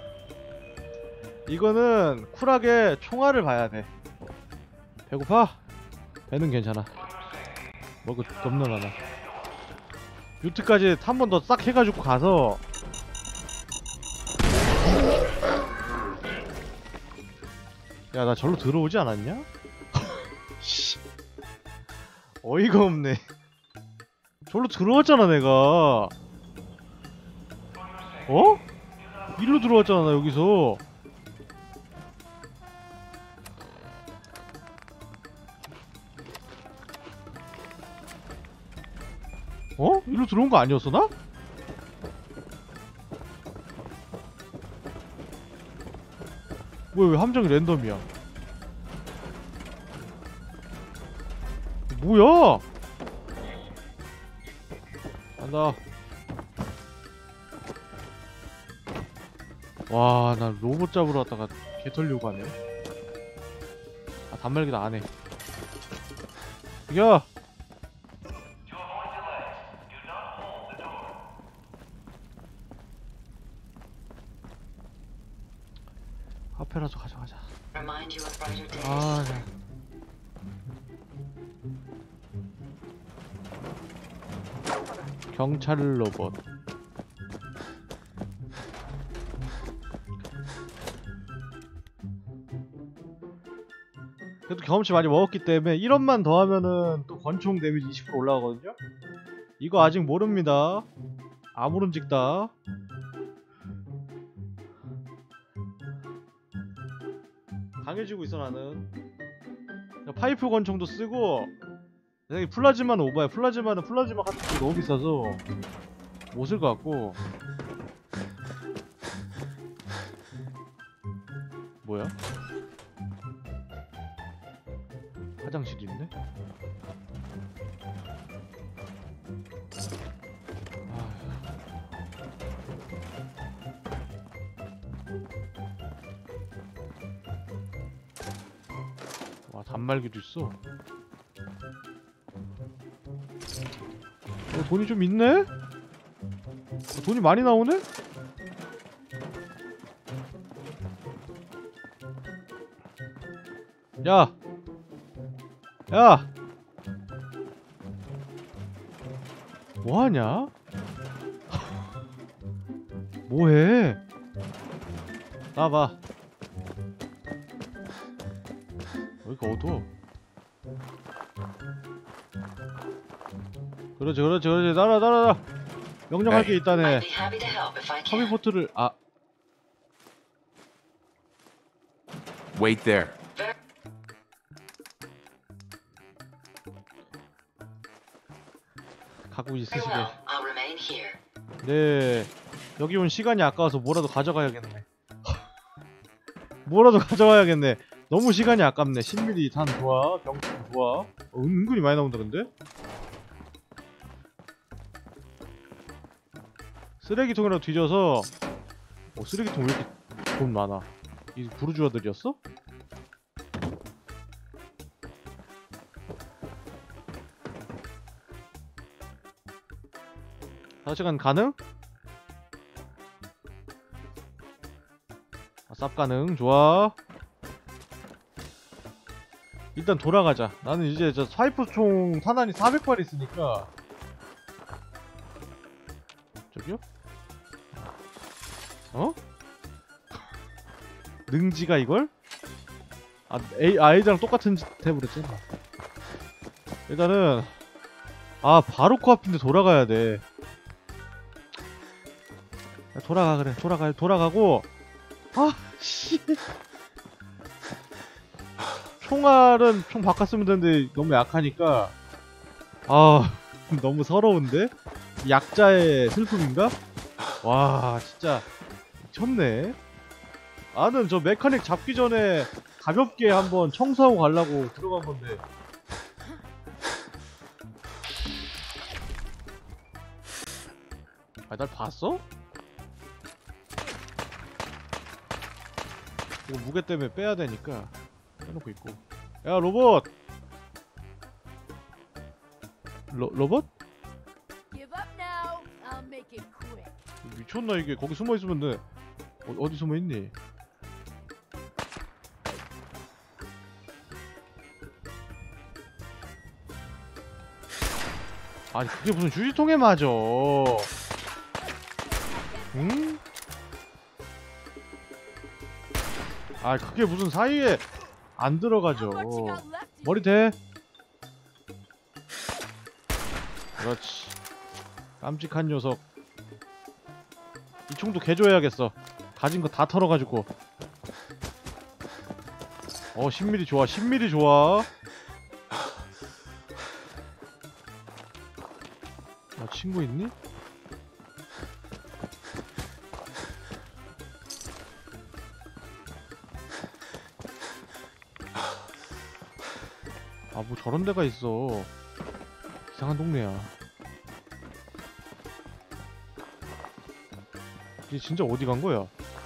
이거는 쿨하게 총알을 봐야 돼. 배고파? 배는 괜찮아. 먹을 겁나 많아. 뮤트까지 한 번 더 싹 해가지고 가서 야, 나 절로 들어오지 않았냐? 어이가 없네. 절로 들어왔잖아 내가. 어? 일로 들어왔잖아 나 여기서. 어? 일로 들어온 거 아니었어 나? 왜 함정이 랜덤이야? 뭐야? 간다. 와, 나 로봇 잡으러 왔다가 개 털려고 하네. 아, 단말기도 안 해. 이겨! 카페라도 가져가자. Remind you of brighter days. 아, 네. 경찰 로봇. 그래도 경험치 많이 먹었기 때문에 1원만 더 하면은 또 권총 데미지 20% 올라가거든요? 이거 아직 모릅니다. 아무름직다. 강해지고 있어 나는. 파이프 권총도 쓰고 여기 플라즈마는 오바야. 플라즈마는 플라즈마 카트가 너무 비싸서 못 쓸 것 같고. 뭐야? 화장실이 있네? 와, 단말기도 있어. 돈이 좀 있네? 돈이 많이 나오네? 야! 야! 뭐하냐? 뭐해? 나와봐. 여기가 어두워. 그렇지 그렇지 그렇지. 따라 명령할 게 있다네. I'd be happy to help if I can. 허비포트를 아 Wait there. 갖고 Very 있으시게. well. I'll remain here. 네, 여기 온 시간이 아까워서 뭐라도 가져가야겠네. 뭐라도 가져가야겠네. 너무 시간이 아깝네. 10mm 단 좋아. 경품 좋아. 은근히 많이 나온다 근데. 쓰레기통이라도 뒤져서. 쓰레기통 왜 이렇게 돈 많아? 이 부르주아들이었어? 시간 가능? 쌉 가능. 좋아. 일단 돌아가자. 나는 이제 저 스와이프 총 탄환이 400발 있으니까. 저기요? 어? 능지가 이걸? A랑 똑같은 짓 해버렸잖아. 일단은 바로 코앞인데 돌아가야 돼. 돌아가. 그래 돌아가고. 씨 총알은 총 바꿨으면 되는데 너무 약하니까 너무 서러운데? 약자의 슬픔인가? 와 진짜 미쳤네. 나는 저 메카닉 잡기 전에 가볍게 한번 청소하고 가려고 들어간 건데. 날 봤어? 이거 무게 때문에 빼야 되니까 빼놓고 있고. 야 로봇! 로봇? Give up now. I'll make it quick. 미쳤나 이게. 거기 숨어있으면 돼. 어디 숨어있니? 아니 그게 무슨 휴지통에 맞아. 응? 그게 무슨 사이에 안 들어가죠. How much you got left? 머리 대. 그렇지. 깜찍한 녀석. 이 총도 개줘야겠어. 가진 거 다 털어가지고. 10mm 좋아. 10mm 좋아. 친구 있니? 뭐 저런 데가 있어. 이상한 동네야. 이게 진짜 어디 간 거야?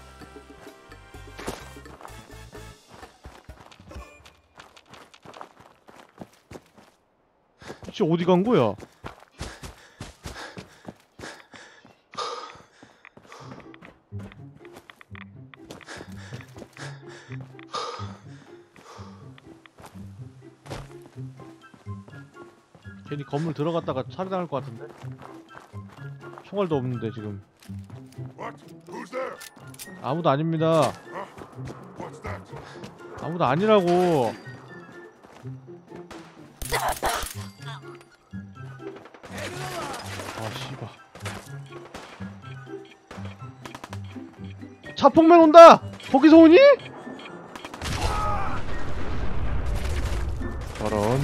진짜 어디 간 거야? 괜히 건물 들어갔다가 살해당할 것 같은데? 총알도 없는데 지금. What? Who's there? 아무도 아닙니다. What's that? 아무도 아니라고. 씨발. 차폭맨 온다! 거기서 오니? 저런.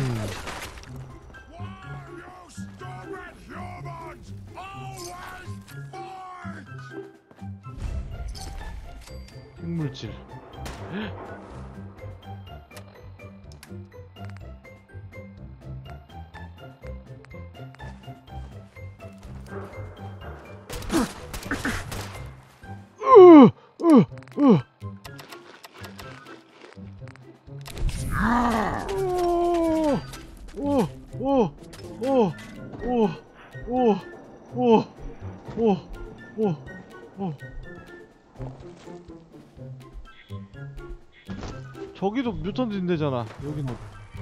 핵물질. 저기도 뮤턴트인데잖아. 여기는.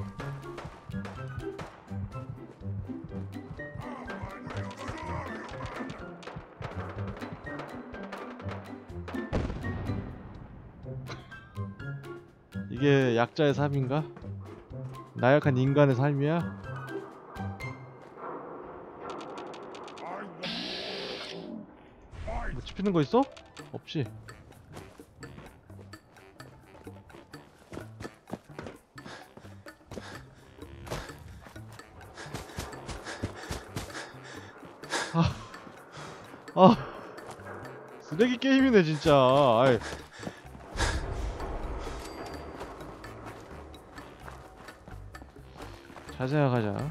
이게 약자의 삶인가? 나약한 인간의 삶이야? 뭐 찝히는 거 있어? 없지. 쓰레기 게임이네 진짜. 아이. 잘 생각하자.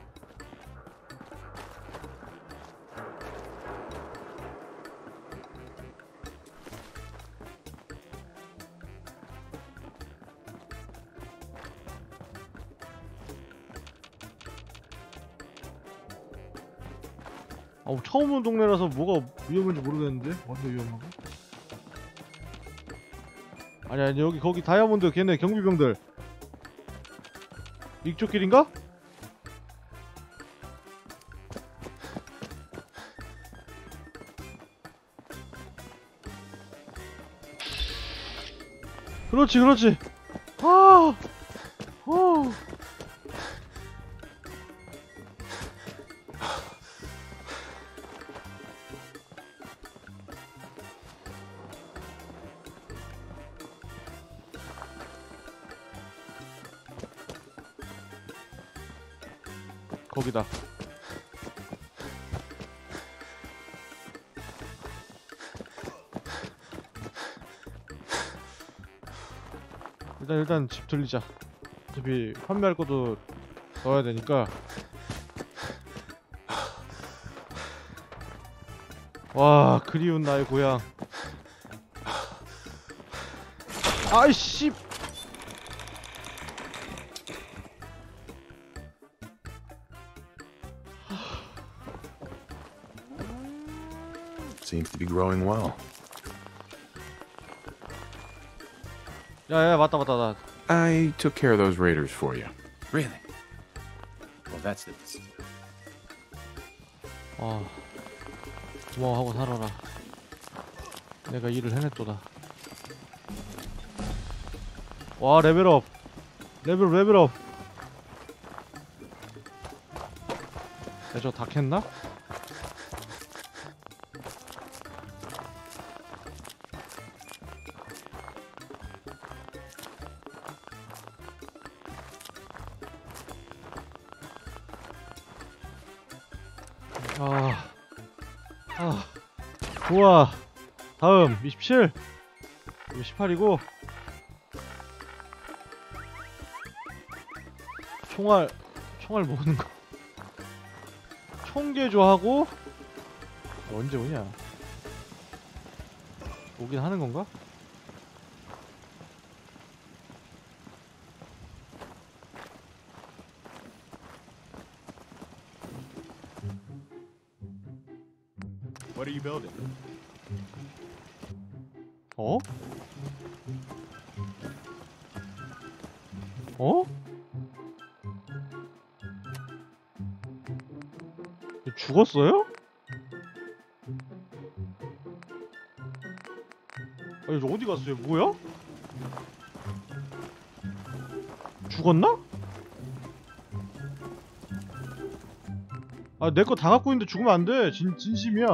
처음 온 동네라서 뭐가 위험한지 모르겠는데? 완전 위험하고? 아니 여기 거기 다이아몬드 걔네 경비병들 이쪽 길인가? 그렇지. 거기다. 일단 집 돌리자. 어차피 판매할 것도 넣어야 되니까. 와, 그리운 나의 고향. 아이씨. Seems to be growing well. 야, 맞다. 나. I took care of those raiders for you. Really? Well, that's it. 고마워하고 살아라. 내가 일을 해냈도다. 와, 레벨업. 레벨업. 야, 저 다 캤나? 좋아. 다음 27. 18이고 총알 모으는 거. 총개조하고 언제 오냐? 오긴 하는 건가? What are you building? 어? 죽었어요? 아니 저 어디 갔어요? 뭐야? 죽었나? 아, 내 거 다 갖고 있는데 죽으면 안 돼. 진심이야.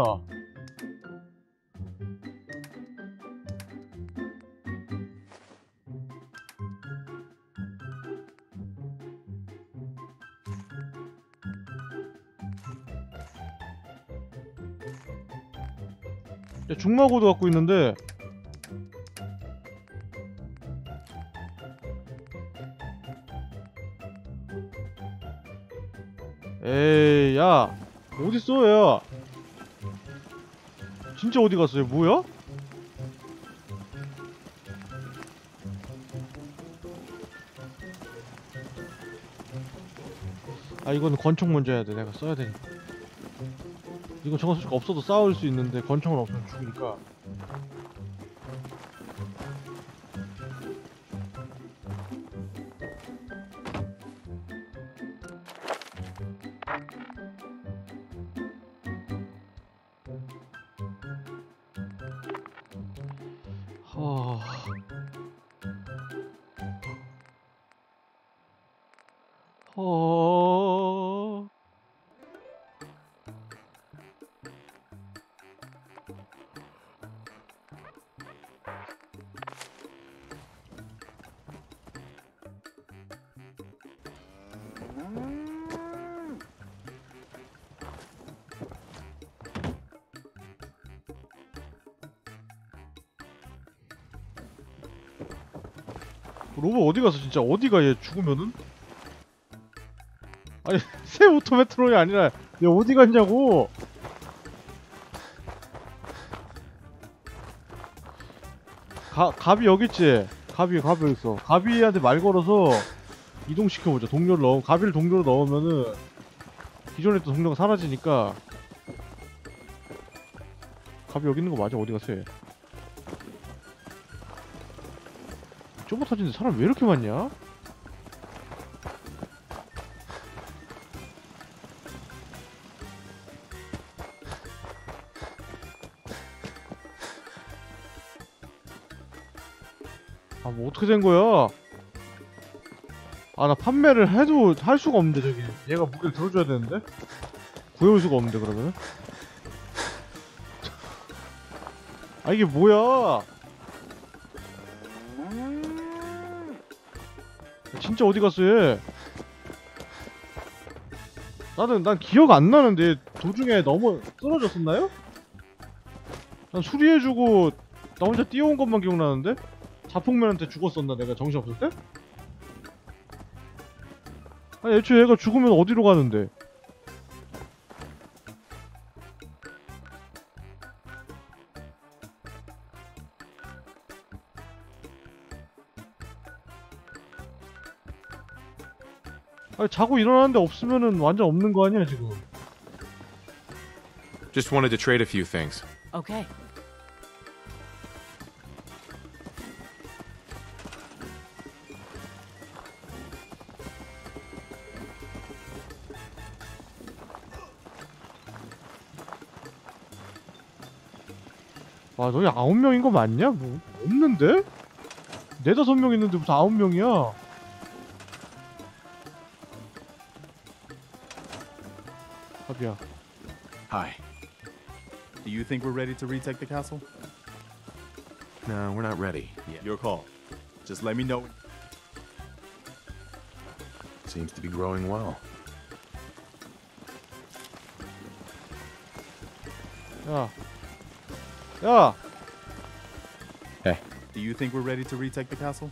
중마고도 갖고 있는데 에이 야 어딨어 야 진짜 어디 갔어 얘 뭐야? 아 이거는 권총 먼저 해야 돼 내가 써야 되니까 이거 저건 솔직히 없어도 싸울 수 있는데 권총은 없으면 죽으니까 로봇 어디 갔어 진짜 어디가 얘 죽으면은? 아니 새 오토메트론이 아니라 얘 어디 갔냐고. 갑이 여기 있지? 갑이 여기 있어. 갑이한테 말 걸어서 이동시켜보자. 갑이를 동료로 넣으면은 기존에 있던 동료가 사라지니까. 갑이 여기 있는 거 맞아? 어디 갔어 얘? 좁아 터지는데 사람 왜 이렇게 많냐? 아 뭐 어떻게 된 거야? 아 나 판매를 해도 할 수가 없는데 저기 얘가 무게를 들어줘야 되는데? 구해올 수가 없는데 그러면은? 아 이게 뭐야? 진짜 어디 갔어 얘? 난 기억 안 나는데 도중에 쓰러졌었나요? 난 수리해주고 나 혼자 뛰어온 것만 기억나는데? 자폭맨한테 죽었었나 내가 정신없을 때? 아니 애초에 얘가 죽으면 어디로 가는데? 아니 자고 일어나는데 없으면은 완전 없는 거 아니야 지금? Just wanted to trade a few things. Okay. 와 너희 9명인 거 맞냐? 뭐 없는데? 4~5명 있는데 무슨 9명이야? 갑이야. Hi. Do you think we're ready to retake the castle? No, we're not ready. Yeah. Your call. Just let me know. Seems to be growing well. 야! Hey. Do you think we're ready to retake the castle?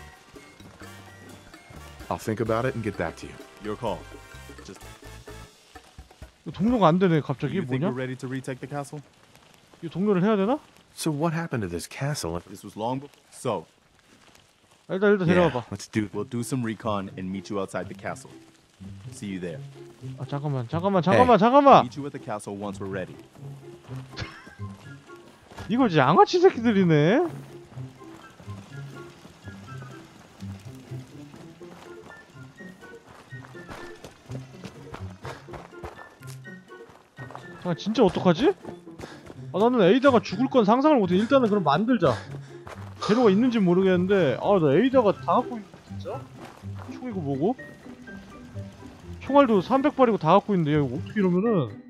I'll think about it and get back to you. Your call. Just. 동료가 안 되네 Do 갑자기. you think 뭐냐? we're ready to retake the castle? 이거 동료를 해야 되나? So what happened to this castle? This was long before. So, 일단 데려와봐. Let's do. we'll do some recon and meet you outside the castle. See you there. 아 잠깐만. Meet you at the castle once we're ready. 이거 이제 양아치 새끼들이네. 잠깐 진짜 어떡하지? 아 나는 에이다가 죽을 건 상상을 못해. 일단은 그럼 만들자. 재료가 있는지 모르겠는데 아 나 에이다가 다 갖고 있는데 진짜? 총이고 뭐고? 총알도 300발이고 다 갖고 있는데 이거 어떻게 이러면은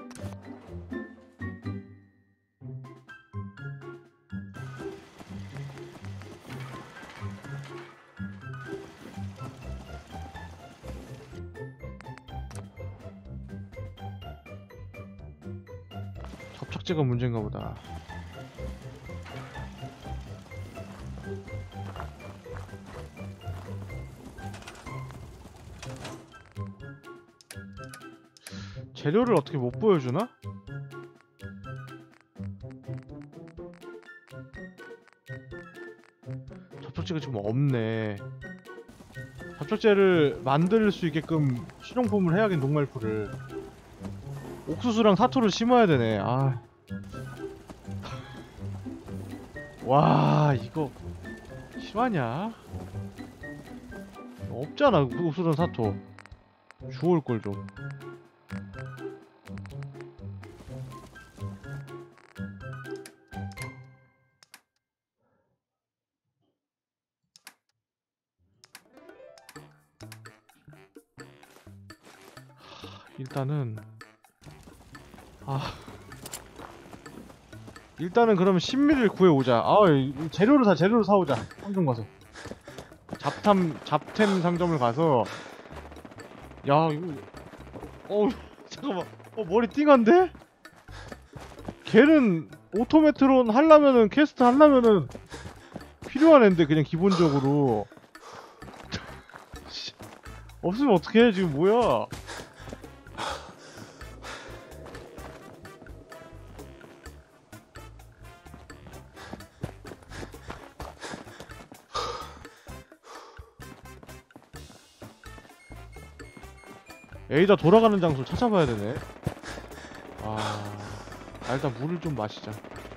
접착제가 문제인가 보다. 재료를 어떻게 못 보여주나? 접촉제가 지금 없네. 접촉제를 만들 수 있게끔 실용품을 해야겠 녹말풀을. 옥수수랑 사토를 심어야 되네. 아. 와, 이거 심하냐? 없잖아, 옥수수랑 사토. 주울 걸 좀. 일단은 그러면 신미를 구해오자. 재료를 사오자. 상점 가서. 잡템 상점을 가서. 야, 이거 잠깐만. 머리 띵한데? 걔는 오토메트론 하려면은 퀘스트 하려면은 필요한 앤데 그냥 기본적으로. 없으면 어떡해? 지금 뭐야? 에이다 돌아가는 장소 찾아봐야 되네. 일단 물을 좀 마시자.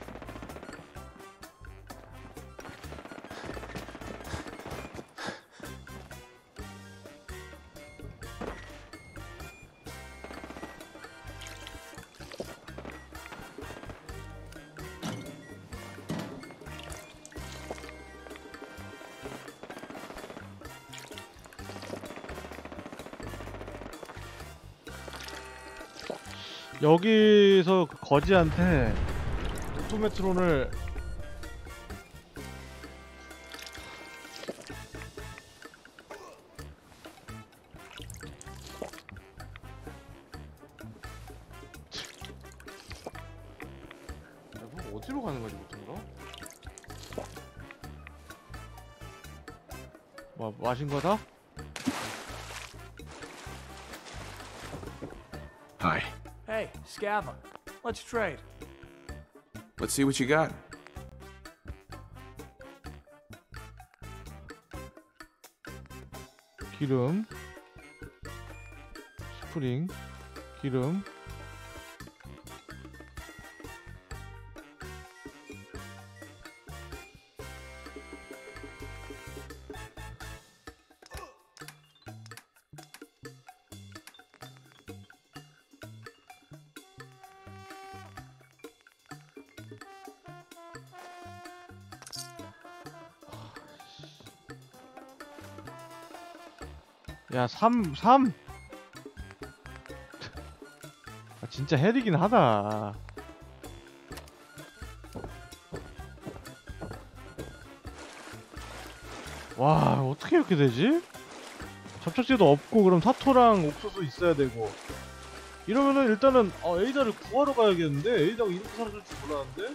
여기서 그 거지한테 오토메트론을 어디로 가는 거지 보통가? 마신 거다? Hi. Hey, Scava. Let's trade. Let's see what you got. 기름, 스프링, 기름. 야, 3 진짜 헬이긴 하다. 와, 어떻게 이렇게 되지? 접촉제도 없고 그럼 사토랑 옥수수 있어야 되고 이러면은 일단은 에이다를 구하러 가야겠는데? 에이다가 이렇게 사라질 줄 몰랐는데?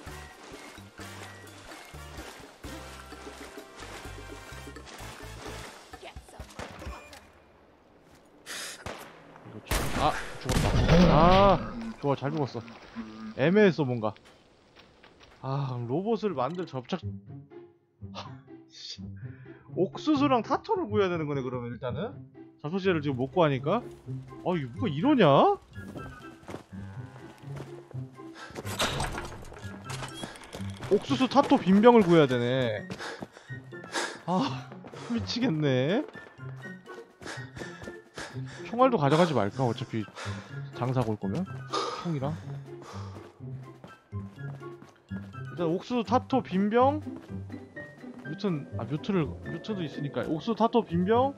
죽었다. 좋아, 잘 죽었어. 애매했어 뭔가. 로봇을 만들 접착 옥수수랑 타토를 구해야 되는 거네. 그러면 일단은 접촉제를 지금 못 구하니까. 이거 뭐가 이러냐? 옥수수 타토 빈병을 구해야 되네. 미치겠네. 총알도 가져가지 말까? 어차피 장사고 올 거면 총이랑. 일단 옥수수 타토 빈병, 뮤트도 있으니까 옥수수 타토 빈병,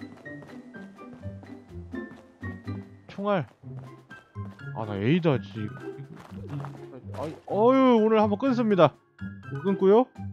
총알. 나 에이다 지. 오늘 한번 끊습니다. 끊고요.